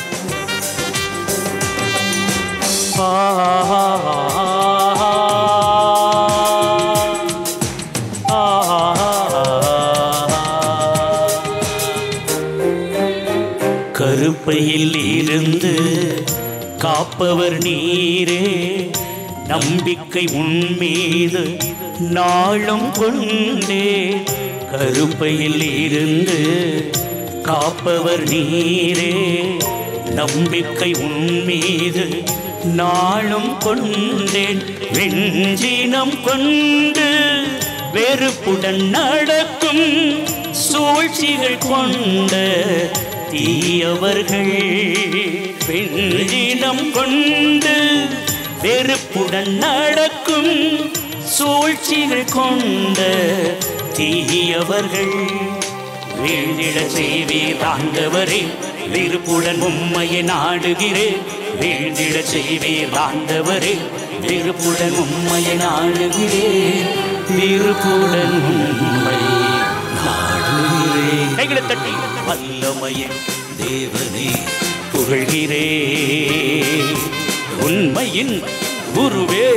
கருப்பையில் இருந்து காப்பவர் நீரே, நம்பிக்கை உன்மீது நாளும் கொண்டே. கருப்பையில் இருந்து காப்பவர் நீரே, நம்பிக்கை உன்மீது நாளும் கொண்டேன். வெஞ்சினம் கொண்டு வெறுப்புடன் நடக்கும் சூழ்ச்சிகள் கொண்ட தீயவர்கள். வெஞ்சினம் கொண்டு வெறுப்புடன் நடக்கும் சூழ்ச்சிகள் கொண்ட தீயவர்கள். வீழ்ந்திட செய்வீர் ஆண்டவரே, விருப்புடன் உம்மையை நாடுகிறேன். வீழ்ந்திட செய்வீர் ஆண்டவரே, விருப்புடன் உம்மையை நாடுகிறேன். விருப்புடன் உம்மையை நாடுகிறேன். கைகளை தட்டி வல்லமையின் தேவனே புகழ்கிறேன், உண்மையின் குருவே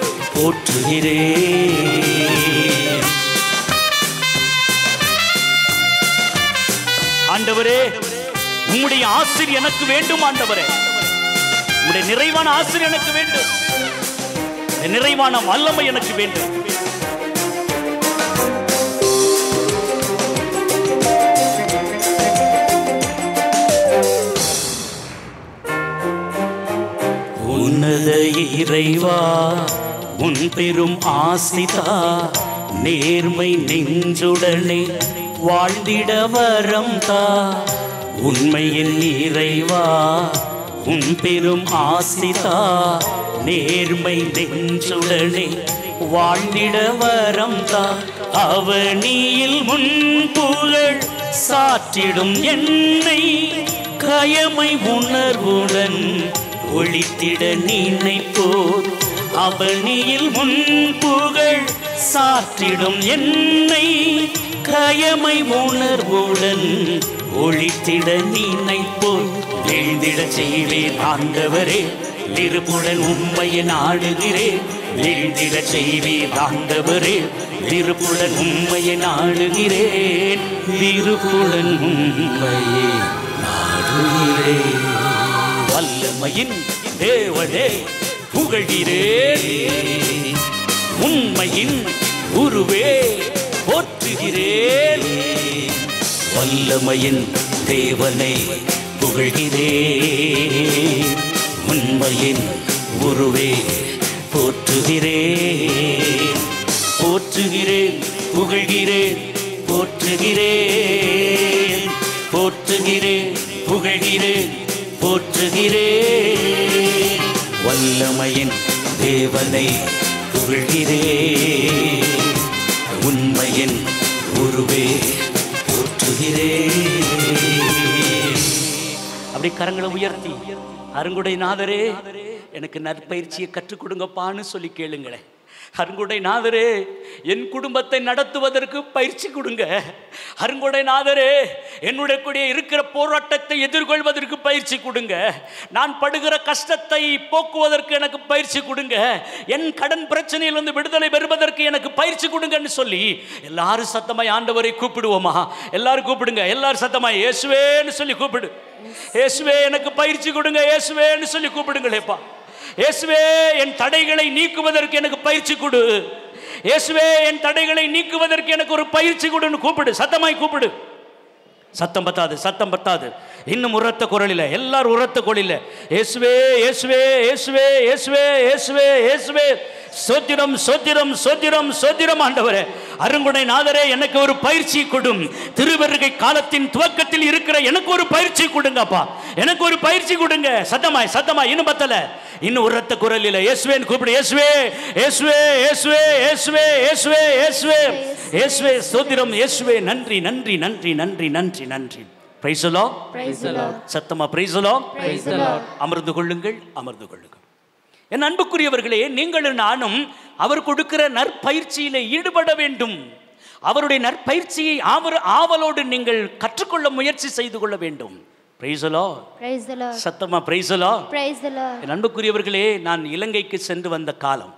போற்றுகிறேன். ஆண்டவரே, உம்முடைய ஆசீர் எனக்கு வேண்டும். ஆண்டவரே, உம்முடைய நிறைவான ஆசீர் எனக்கு வேண்டும். நிறைவான வல்லமை எனக்கு வேண்டும். உன்னத இறைவா, உன் பெரும் ஆசிதா, நேர்மை நெஞ்சுடனே வாழ்ந்திட வரம் தா. உண்மையின் இறைவா, உன் பெரும் ஆசிதா, நேர்மை நெஞ்சுடனே வாழ்ந்திட வரம் தா. அவனியில் முன் புகழ் சாற்றிடும் என்னை கயமை உணர்வுடன் ஒளித்திட நினைப்போர். அவனியில் முன் புகழ் சாற்றிடும் என்னை கயமை உணர்வுடன் ஒளித்திட நினைப்போர். எழுந்திட செய்வேன் ஆண்டவரே, விருப்புடன் உம்மையை நாடுகிறேன். எழுந்திட செய்வேன் ஆண்டவரே, விருப்புடன் உம்மையை நாடுகிறேன். விருப்புடன் உம்மையை நாடுகிறேன். வல்லமையின் தேவனே புகழ்கிறேன், உண்மையின் உருவே போற்றுகிறேன். வல்லமையின் தேவனை புகழ்கிறேன். உண்மையின் உருவே போற்றுகிறேன், போற்றுகிறேன், புகழ்கிறேன், போற்றுகிறேன், போற்றுகிறேன், புகழ்கிறேன், போற்றுகிறேன். வல்லமையின் தேவனை புகழ்கிறேன். உண்மையின் உருவே போற்றுகிறேன். அப்படி கரங்களை உயர்த்தி அருங்குடை நாதரே எனக்கு நற்பயிற்சியை கற்றுக் கொடுங்கப்பான்னு சொல்லி கேளுங்களேன். அருங்குடை நாதரே என் குடும்பத்தை நடத்துவதற்கு பயிற்சி கொடுங்க. அருங்குடை நாதரே என்னுடைய கூட இருக்கிற போராட்டத்தை எதிர்கொள்வதற்கு பயிற்சி கொடுங்க. நான் படுகிற கஷ்டத்தை போக்குவதற்கு எனக்கு பயிற்சி கொடுங்க. என் கடன் பிரச்சனையிலிருந்து விடுதலை பெறுவதற்கு எனக்கு பயிற்சி கொடுங்கன்னு சொல்லி எல்லாரும் சத்தமாய் ஆண்டவரை கூப்பிடுவோமா? எல்லாரும் கூப்பிடுங்க. எல்லாரும் சத்தமாய் இயேசுவேன்னு சொல்லி கூப்பிடு. இயேசுவே எனக்கு பயிற்சி கொடுங்க, இயேசுவேன்னு சொல்லி கூப்பிடுங்களேப்பா. இயேசுவே என் தடைகளை நீக்குவதற்கு எனக்கு பயிற்சி கொடு. இயேசுவே என் தடைகளை நீக்குவதற்கு எனக்கு ஒரு பயிற்சி கொடுன்னு கூப்பிடு. சத்தமாய் கூப்பிடு. சத்தம் பத்தாது, சத்தம் பத்தாது. இன்னும் உரத்த குரலில், எல்லாரும் உரத்த குரலில் இயேசுவே இயேசுவே இயேசுவே இயேசுவே இயேசுவே இயேசுவே சோத்திரம் சோத்திரம் சோத்திரம் சோத்திரம். ஆண்டவரே அருங்குடை நாதரே எனக்கு ஒரு பயிற்சி கொடும். திருவருகை காலத்தின் துவக்கத்தில் இருக்கிற எனக்கு ஒரு பயிற்சி கொடுங்கப்பா, எனக்கு ஒரு பயிற்சி கொடுங்க. சத்தமாய் சத்தமாய் இன்னும் பத்தல, இன்னும் உரத்த குரலில் இயேசுவேன்னு கூப்பிடு. இயேசுவே இயேசுவே இயேசுவே இயேசுவே இயேசுவே இயேசுவே இயேசுவே சோத்திரம். இயேசுவே நன்றி நன்றி நன்றி நன்றி நன்றி நன்றி. Praise the lord. சத்தமா பிரைஸ் தி லார்ட். அமர்ந்து கொள்ளுங்கள், அமர்ந்து கொள்ளுங்கள். என் அன்புக்குரியவர்களே, நீங்களும் நானும் அவர் கொடுக்கிற நற்பயிற்சியிலே ஈடுபட வேண்டும். அவருடைய நற்பயிற்சியை ஆவலோடு நீங்கள் கற்றுக்கொள்ள முயற்சி செய்து கொள்ள வேண்டும். Praise the lord. சத்தமா பிரைஸ் தி லார்ட். என் அன்புக்குரியவர்களே, நான் இலங்கைக்கு சென்று வந்த காலம்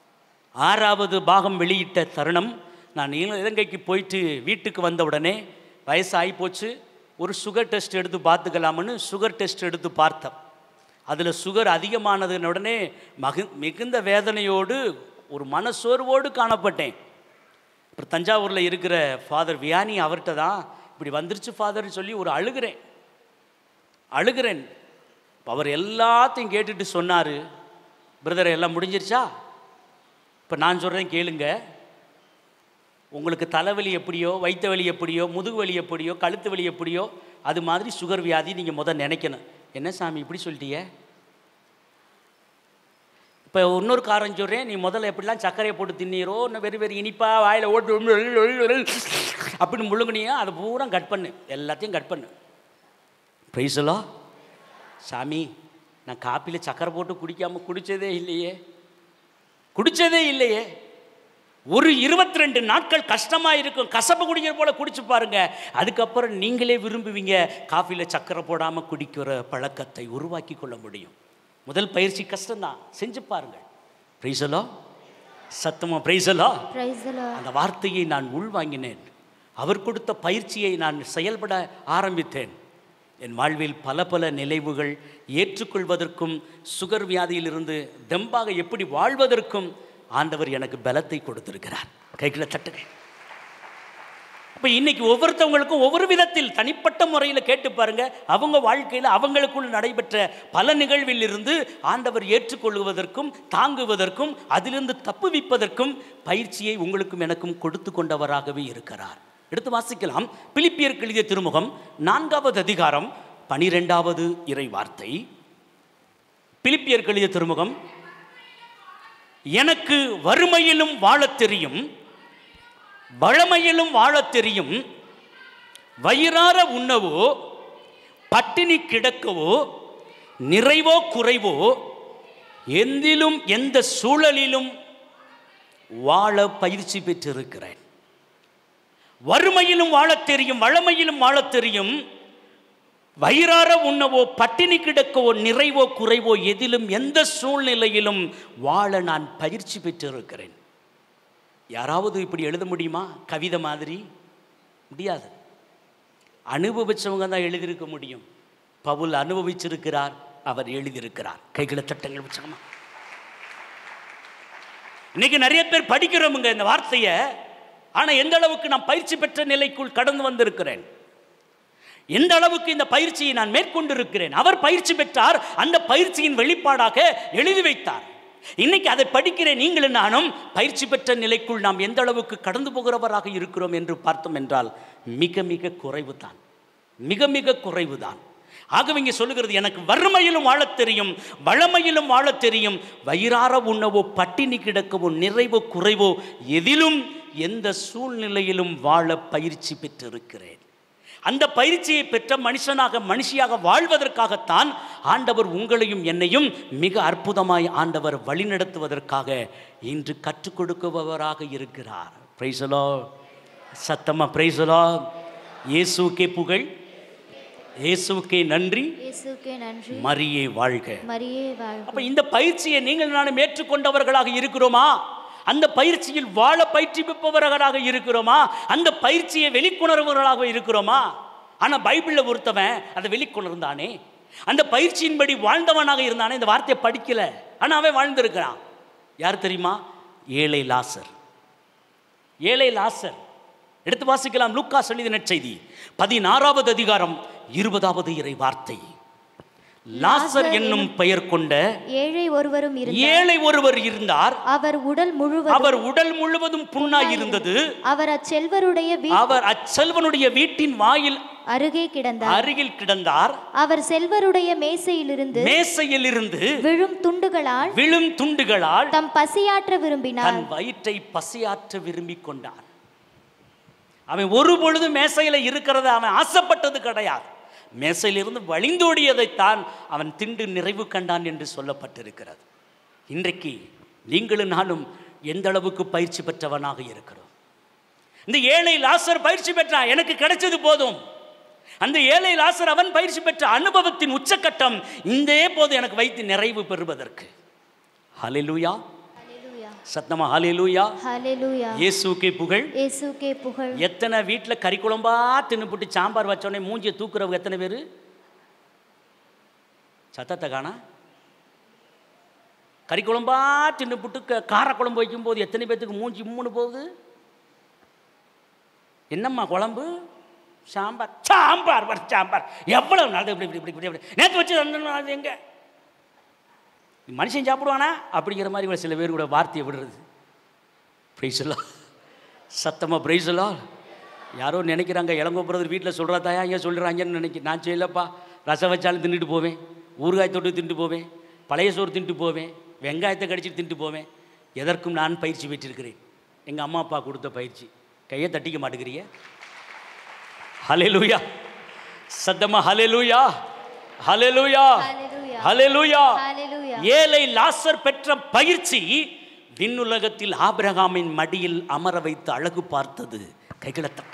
6வது பாகம் வெளியிட்ட தருணம். நான் இலங்கைக்கு போயிட்டு வீட்டுக்கு வந்த உடனே வயசாகி போச்சு. ஒரு சுகர் டெஸ்ட் எடுத்து பார்த்துக்கலாம்னு சுகர் டெஸ்ட் எடுத்து பார்த்தேன். அதில் சுகர் அதிகமானதுன்னு உடனே மிகுந்த வேதனையோடு ஒரு மனசோர்வோடு காணப்பட்டேன். அப்புறம் தஞ்சாவூரில் இருக்கிற ஃபாதர் வியானி அவர்கிட்ட தான் இப்படி வந்துருச்சு ஃபாதர்னு சொல்லி ஒரு அழுகிறேன். அவர் எல்லாத்தையும் கேட்டுட்டு சொன்னார், பிரதர் எல்லாம் முடிஞ்சிருச்சா? இப்போ நான் சொல்கிறேன் கேளுங்க. உங்களுக்கு தலைவலி எப்படியோ, வயிற்று வலி எப்படியோ, முதுகு வலி எப்படியோ, கழுத்து வலி எப்படியோ, அது மாதிரி சுகர் வியாதி நீங்கள் முதல் நினைக்கணும். என்ன சாமி இப்படி சொல்லிட்டிய? இப்போ இன்னொரு காரணம் சொல்கிறேன். நீ முதல்ல எப்படிலாம் சர்க்கரையை போட்டு தின்னீரோ, இன்னும் வெறி வெறி இனிப்பாக வாயில் ஓட்டு அப்படின்னு முழுங்குனியோ அதை பூரா கட் பண்ணு, எல்லாத்தையும் கட் பண்ணு. Praise the lord. சாமி நான் காப்பியில் சர்க்கரை போட்டு குடித்ததே இல்லையே. ஒரு 22 நாட்கள் கஷ்டமாக இருக்கும். கசப்பு குடிக்கிற போல குடிச்சு பாருங்க. அதுக்கப்புறம் நீங்களே விரும்புவீங்க காஃபியில் சக்கரை போடாமல் குடிக்கிற பழக்கத்தை உருவாக்கி கொள்ள முடியும். முதல் பயிற்சி கஷ்டம்தான், செஞ்சு பாருங்கள். Praise the lord. சத்தமா பிரைஸ் தி லார்ட். அந்த வார்த்தையை நான் உள்வாங்கினேன். அவர் கொடுத்த பயிற்சியை நான் செயல்பட ஆரம்பித்தேன். என் வாழ்வில் பல பல நினைவுகள் ஏற்றுக்கொள்வதற்கும் சுகர் வியாதியிலிருந்து தெம்பாக எப்படி வாழ்வதற்கும் ஆண்டவர் எனக்கு பலத்தை கொடுத்திருக்கிறார். கைகளை தட்டுங்க. அப்போ இன்னைக்கு ஒவ்வொருத்தவங்களுக்கும் ஒவ்வொரு விதத்தில் தனிப்பட்ட முறையில் கேட்டு பாருங்க. அவங்க வாழ்க்கையில் அவங்களுக்குள் நடைபெற்ற பல நிகழ்வில் இருந்து ஆண்டவர் ஏற்றுக்கொள்வதற்கும் தாங்குவதற்கும் அதிலிருந்து தப்புவிப்பதற்கும் பயிற்சியை உங்களுக்கும் எனக்கும் கொடுத்து கொண்டவராகவே இருக்கிறார். எடுத்து வாசிக்கலாம். பிலிப்பியருக்கு எழுதிய திருமுகம் 4வது அதிகாரம் 12வது இறை வார்த்தை. பிலிப்பியருக்கு எழுதிய திருமுகம். எனக்கு வறுமையிலும் வாழத் தெரியும், வளமையிலும் வாழத் தெரியும், வயிறார உண்ணவோ பட்டினி கிடக்கவோ நிறைவோ குறைவோ எந்திலும் எந்த சூழலிலும் வாழ பயிற்சி பெற்றிருக்கிறேன். வறுமையிலும் வாழத் தெரியும், வளமையிலும் வாழத் தெரியும், வயிறார உண்ணவோ பட்டினி கிடக்கவோ நிறைவோ குறைவோ எதிலும் எந்த சூழ்நிலையிலும் வாழ நான் பயிற்சி பெற்றிருக்கிறேன். யாராவது இப்படி எழுத முடியுமா? கவிதை மாதிரி முடியாது. அனுபவிச்சவங்க தான் எழுதியிருக்க முடியும். பவுல் அனுபவிச்சிருக்கிறார், அவர் எழுதியிருக்கிறார். கைகளை தட்டங்கள் வச்சோமா. இன்னைக்கு நிறைய பேர் படிக்கிறவங்க இந்த வார்த்தையை, ஆனால் எந்த அளவுக்கு நான் பயிற்சி பெற்ற நிலைக்குள் கடந்து வந்திருக்கிறேன். எந்த அளவுக்கு இந்த பயிற்சியை நான் மேற்கொண்டிருக்கிறேன். அவர் பயிற்சி பெற்றார், அந்த பயிற்சியின் வெளிப்பாடாக எழுதி வைத்தார். இன்னைக்கு அதை படிக்கிற நீங்களும் நானும் பயிற்சி பெற்ற நிலைக்குள் நாம் எந்த அளவுக்கு கடந்து போகிறவராக இருக்கிறோம் என்று பார்த்தோம் என்றால் மிக மிக குறைவுதான், மிக மிக குறைவுதான். ஆகவே இங்கே சொல்லுகிறது, எனக்கு வறுமையிலும் வாழத் தெரியும், வளமையிலும் வாழத் தெரியும், வயிறார உண்ணவோ பட்டினி கிடக்கவோ நிறைவோ குறைவோ எதிலும் எந்த சூழ்நிலையிலும் வாழ பயிற்சி பெற்றிருக்கிறேன். அந்த பயிற்சியை பெற்ற மனுஷியாக வாழ்வதற்காகத்தான் ஆண்டவர் உங்களையும் என்னையும் மிக அற்புதமாய் ஆண்டவர் வழிநடத்துவதற்காக இன்று கற்றுக் கொடுக்குபவராக இருக்கிறார். Praise the lord. சத்தமா பிரைஸ் தி லார்ட். இயேசுவுக்கே புகழ், இயேசுவுக்கே நன்றி, மரியே வாழ்க. அப்ப இந்த பயிற்சியை நீங்கள் நானும் ஏற்றுக்கொண்டவர்களாக இருக்கிறோமா? அந்த பயிற்சியில் வாழ பயிற்சிப்பவர்களாக இருக்கிறோமா? அந்த பயிற்சியை வெளிக்கொணர்வர்களாக இருக்கிறோமா? ஆனால் பைபிளில் ஒருத்தவன் அதை வெளிக்கொணர்ந்தானே, அந்த பயிற்சியின்படி வாழ்ந்தவனாக இருந்தானே. இந்த வார்த்தையை படிக்கல, ஆனால் அவன் வாழ்ந்திருக்கிறான். யார் தெரியுமா? ஏழை லாசர். ஏழை லாசர் எடுத்து வாசிக்கலாம். லூக்கா எழுதின நற்செய்தி 16வது அதிகாரம் 20வது இறை வார்த்தை. லாசர் என்னும் பெயர் கொண்ட ஏழை ஒருவர் இருந்தார். அவர் உடல் முழுவதும் புண்ணாய் இருந்தது. அவர் அச்செல்வனுடைய வீட்டின் வாயில் அருகில் கிடந்தார். அவர் செல்வருடைய மேசையிலிருந்து விழும் துண்டுகளால் தம் பசியாற்ற விரும்பினார். தன் வயிற்றை பசியாற்ற விரும்பிக் கொண்டார். அவன் ஒரு பொழுது மேசையில இருக்கிறத அவன் ஆசைப்பட்டது கிடையாது. மேசையிலிருந்து வழிந்தோடியதைத்தான் அவன் திண்டு நிறைவு கண்டான் என்று சொல்லப்பட்டிருக்கிறது. இன்றைக்கு நீங்களும் நானும் எந்த அளவுக்கு பயிற்சி பெற்றவனாக இருக்கிறோம்? இந்த ஏழை லாசர் பயிற்சி பெற்றான், எனக்கு கிடைச்சது போதும். அந்த ஏழை லாசர் அவன் பயிற்சி பெற்ற அனுபவத்தின் உச்சக்கட்டம் இந்த போது எனக்கு வைத்து நிறைவு பெறுவதற்கு. ஹல்லேலூயா. சத்தமா ஹல்லேலூயா. இயேசுவுக்கே புகழ், இயேசுவுக்கே புகழ். எத்தனை வீட்டில் கறி குழம்பா தின்னுபுட்டு சாம்பார் வச்சோடனே மூஞ்சியை தூக்குறவங்க எத்தனை பேர்? சத்தத்தை காணா. கறி குழம்பா தின்னுபுட்டு காரக்குழம்பு வைக்கும் போது எத்தனை பேர்த்துக்கு மூஞ்சி இம்முன்னு போகுது? என்னம்மா குழம்பு? சாம்பார். சாம்பார் சாம்பார் எவ்வளவு நாள் நேற்று வச்சு எங்க மனுஷன் சாப்பிடுவானா அப்படிங்கிற மாதிரி கூட சில பேர் கூட வார்த்தையை விடுறது. Praise the lord. சத்தமாக பிரைஸ் தி லார்ட். யாரோ நினைக்கிறாங்க, இளங்கோ பிரதர் வீட்டில் சொல்கிறதாயா இங்கே சொல்கிறாங்கன்னு நான் செய்யலப்பா. ரசம் வச்சாலும் தின்னுட்டு போவேன், ஊறுகாய் தொட்டு தின்ட்டு போவேன், பழைய சோறு தின்ட்டு போவேன், வெங்காயத்தை கடிச்சிட்டு தின்ட்டு போவேன். எதற்கும் நான் பயிற்சி பெற்றிருக்கிறேன். எங்கள் அம்மா அப்பா கொடுத்த பயிற்சி. கையை தட்டிக்க மாட்டேங்கிறீங்க. ஹல்லேலூயா. சத்தமா ஹல்லேலூயா, ஹல்லேலூயா, ஹல்லேலூயா. ஏழை லாசர் பெற்ற பயிற்சி விண்ணுலகத்தில் ஆபிரகாமின் மடியில் அமர வைத்து அழகு பார்த்தது. கைகளை தட்ட.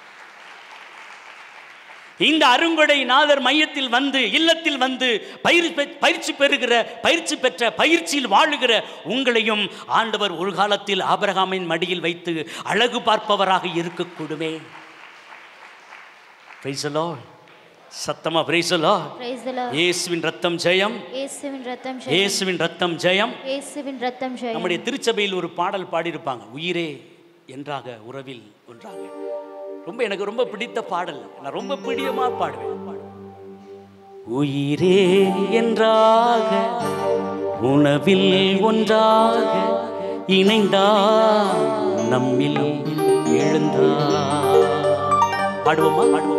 இந்த அருங்கொடை நாதர் மையத்தில் வந்து, இல்லத்தில் வந்து பயிற்சி பெற்ற பயிற்சியில் வாழுகிற உங்களையும் ஆண்டவர் ஒரு காலத்தில் ஆபிரகாமின் மடியில் வைத்து அழகு பார்ப்பவராக இருக்கக்கூடுமே. Praise the lord. சத்தமா பிரைஸ் தி லார்ட். இயேசுவின் ரத்தம் ஜெயம், இயேசுவின் ரத்தம் ஜெயம், இயேசுவின் ரத்தம் ஜெயம், இயேசுவின் ரத்தம் ஜெயம். நம்முடைய திருச்சபையில் ஒரு பாடல் பாடியிருப்பாங்க, உயிரே என்றாக உறவில் ஒன்றாக. எனக்கு ரொம்ப பிடித்த பாடல். நான் ரொம்ப பிடியமா பாடுவேன். உயிரே என்றாக உணவில் ஒன்றாக இணைந்தார் நம்மில் எழுந்தார். பாடுவோமா? பாடுவோமா?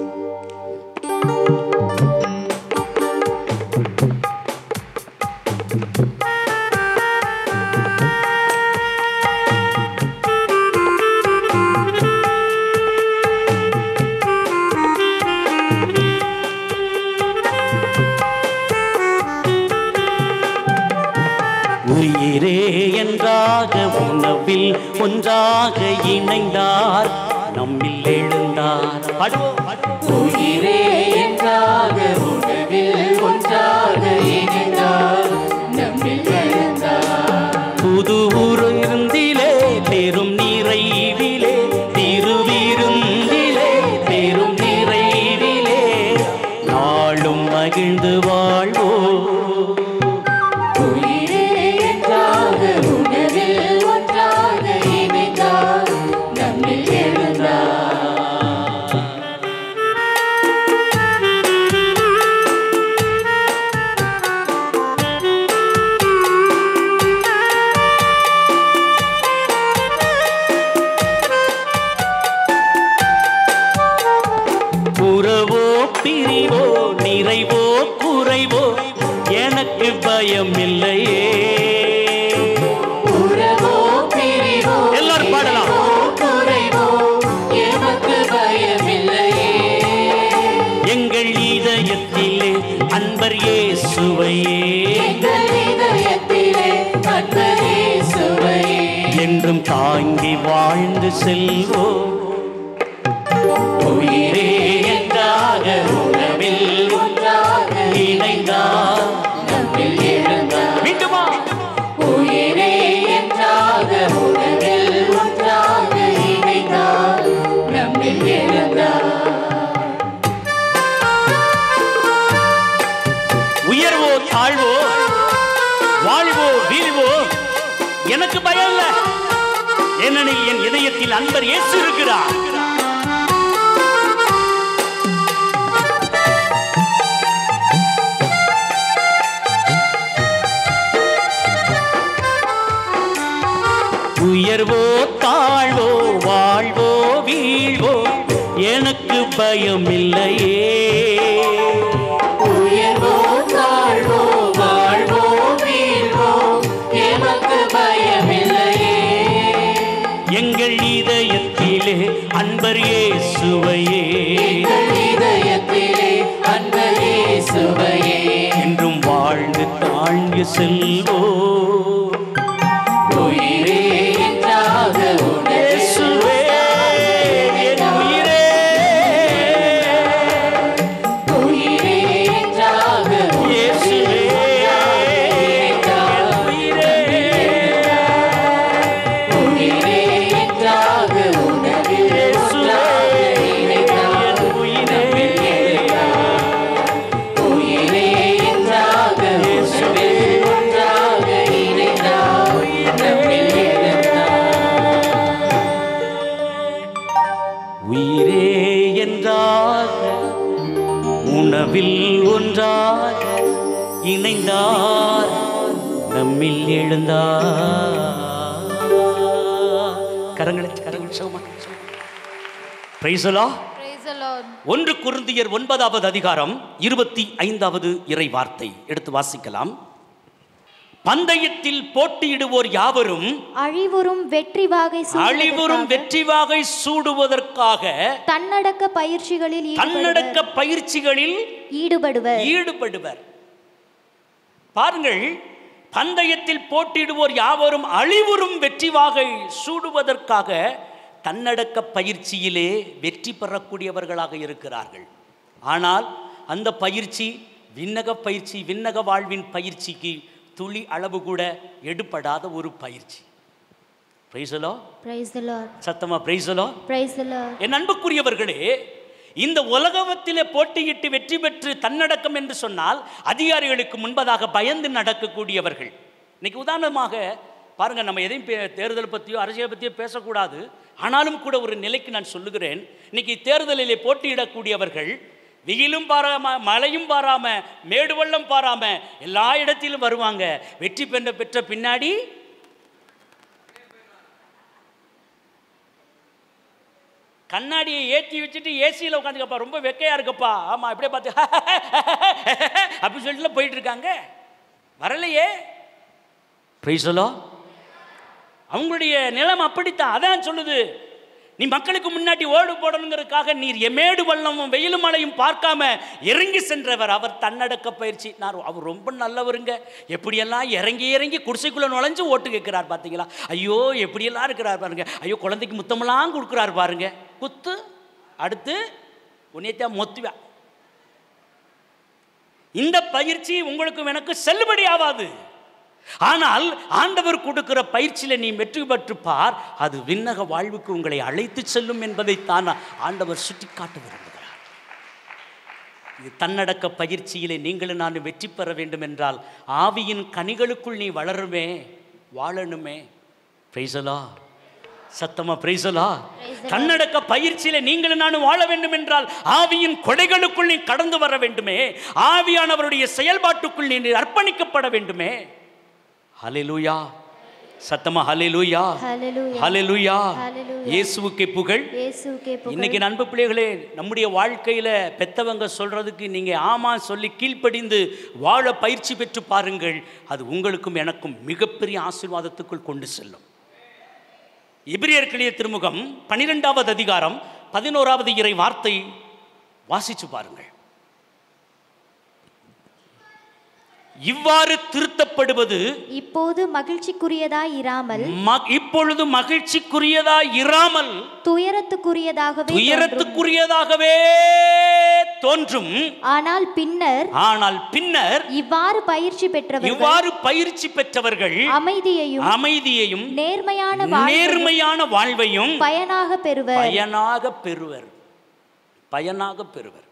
உயிரே என்றாக உணவில் ஒன்றாக இணைந்தார் நம்மில் எழுந்தார். உயிரே என்றாக உணவில் ஒன்றாக இணைந்தார் நம்மில் எழுந்தார். புது ஊரிருந்திலே பெரும் நிறைவிலே, திருவிருந்திலே பெரும் நிறைவிலே நாளும் மகிழ்ந்து வாழ்வோ. இயேசுவையே என்றும் தாங்கி வாழ்ந்து செல்வோம். உயிரே என்றாக உணவில் ஒன்றாக இணைந்தார் நம்மில் எழுந்தார். மீண்டுமா? உயிரே என்றாக உணவில் ஒன்றாக இணைந்தார் நம்மில் எழுந்தார். உயர்வோ தாழ்வோ வாழ்வோ வீழ்வோ எனக்கு பயம் இல்லை. ஏனெனில் என் இதயத்தில் அன்பர் இயேசு இருக்கிறார். உயர்வோ தாழ்வோ வாழ்வோ வீழ்வோ எனக்கு பயம் இல்லையே. உயர்வோ தாழ்வோ வாழ்வோ வீழ்வோ எனக்கு பயம் இல்லையே. எங்கள் இதயத்திலே அன்பர் இயேசுவையே அன்பர் இயேசுவையே என்றும் வாழ்ந்து தாழ்ந்து செல்வோ. உயிரே என்றாக இயேசுவே என் உயிரே. உயிரே என்றாக இயேசுவே என் உயிரே. உயிரே என்றாக இயேசுவே என் உயிரே. உயிரே என்றாக இயேசுவே உயிரே என்றாக உணவில் ஒன்றாக இணைந்தார் நம்மில் எழுந்தார். கரங்களை பிரைஸ் தி லார்ட். 1 கொரிந்தியர் 9வது அதிகாரம் 25வது இறை வார்த்தை எடுத்து வாசிக்கலாம். பந்தயத்தில் போட்டியிடுவோர் யாவரும் அழிவுறும் வெற்றி வாகை சூடுவதற்காக தன்னடக்க பயிற்சிகளில் ஈடுபடுவர். பாருங்கள், பந்தயத்தில் போட்டியிடுவோர் யாவரும் அழிவுறும் வெற்றி வாகை சூடுவதற்காக தன்னடக்க பயிற்சியிலே வெற்றி பெறக்கூடியவர்களாக இருக்கிறார்கள். ஆனால் அந்த பயிற்சி விண்ணக வாழ்வின் பயிற்சிக்கு துளி அளவு கூட எடுபடாத ஒரு பயிற்சி. Praise the lord. சத்தமா பிரைஸ் தி லார்ட். என் அன்புக்குரியவர்களே, இந்த உலகத்திலே போட்டியிட்டு வெற்றி பெற்று தன்னடக்கம் என்று சொன்னால் அதிகாரிகளுக்கு முன்பதாக பயந்து நடக்கக்கூடியவர்கள். இன்னைக்கு உதாரணமாக பாருங்க, நம்ம எதையும் தேர்தல் பற்றியோ அரசியலை பற்றியோ பேசக்கூடாது. ஆனாலும் கூட ஒரு நிலைக்கு நான் சொல்லுகிறேன். இன்னைக்கு தேர்தலிலே போட்டியிடக்கூடியவர்கள் வெயிலும் பாராம மழையும் பாராம மேடு வெள்ளம் பாராம எல்லா இடத்திலும் வருவாங்க. வெற்றி பெற்ற பின்னாடி கண்ணாடியை ஏற்றி வச்சுட்டு ஏசியில் உட்காந்துக்கப்பா, ரொம்ப வெக்கையா இருக்கப்பா, ஆமா இப்படியே பார்த்து அப்படி சொல்லிட்டு போயிட்டு இருக்காங்க. வரலையே. Praise the lord. அவங்களுடைய நிலைமை அப்படித்தான். அதான் சொல்லுது, நீ மக்களுக்கு முன்னாடி ஓடு போடணுங்கிறதுக்காக நீர் எமேடு வல்லமும் வெயிலும் மழையும் பார்க்காம இறங்கி சென்றவர். அவர் தன்னடக்க பயிற்சி. அவர் ரொம்ப நல்லவருங்க. எப்படியெல்லாம் இறங்கி குடிசைக்குள்ள நுழைஞ்சு ஓட்டு கேட்கிறார் பார்த்தீங்களா? ஐயோ எப்படியெல்லாம் இருக்கிறார் பாருங்க. ஐயோ குழந்தைக்கு முத்தமெல்லாம் கொடுக்குறாரு பாருங்க. குத்து அடுத்து உன்னையத்தா மொத்துவா. இந்த பயிற்சி உங்களுக்கு எனக்கு செல்லுபடி ஆகாது. ஆனால் ஆண்டவர் கொடுக்கிற பயிற்சியில நீ வெற்றி பெற்று பார், அது விண்ணக வாழ்வுக்கு உங்களை அழைத்து செல்லும் என்பதைத்தான் ஆண்டவர் சுட்டிக்காட்ட விரும்புகிறார். இது தன்னடக்க பயிற்சியிலே நீங்களும் நான் வெற்றி பெற வேண்டும் என்றால் ஆவியின் கனிகளுக்குள் நீ வளருமே, வாழணுமே. Praise the lord. சத்தமா பிரைஸ் தி லார்ட். தன்னடக்க பயிற்சியில நீங்களும் நானும் வாழ வேண்டும் என்றால் ஆவியின் கொடைகளுக்குள் நீ கடந்து வர வேண்டுமே, ஆவியானவருடைய செயல்பாட்டுக்குள் நீ அர்ப்பணிக்கப்பட வேண்டுமே. ஹல்லேலூயா. சத்தமா ஹல்லேலூயா, ஹல்லேலூயா. இயேசுவுக்கே புகழ். இன்னைக்கு அன்பு பிள்ளைகளே, நம்முடைய வாழ்க்கையில பெத்தவங்க சொல்றதுக்கு நீங்க ஆமா சொல்லி கீழ்ப்படிந்து வாழ பயிற்சி பெற்று பாருங்கள். அது உங்களுக்கும் எனக்கும் மிகப்பெரிய ஆசீர்வாதத்துக்குள் கொண்டு செல்லும். எபிரேயர் திருமுகம் 12வது அதிகாரம் 11வது இறை வார்த்தை வாசிச்சு பாருங்கள். இவ்வாறு திருத்தப்படுவது இப்போது மகிழ்ச்சிக்குரியதாய் இராமல் இப்பொழுது மகிழ்ச்சிக்குரியதாய் இராமல் துயரத்துக்குரியதாகவே தோன்றும். ஆனால் பின்னர் இவ்வாறு பயிற்சி பெற்றவர்கள் அமைதியையும் நேர்மையான வாழ்வையும் பயனாக பெறுவர். பயனாக பெறுவர்.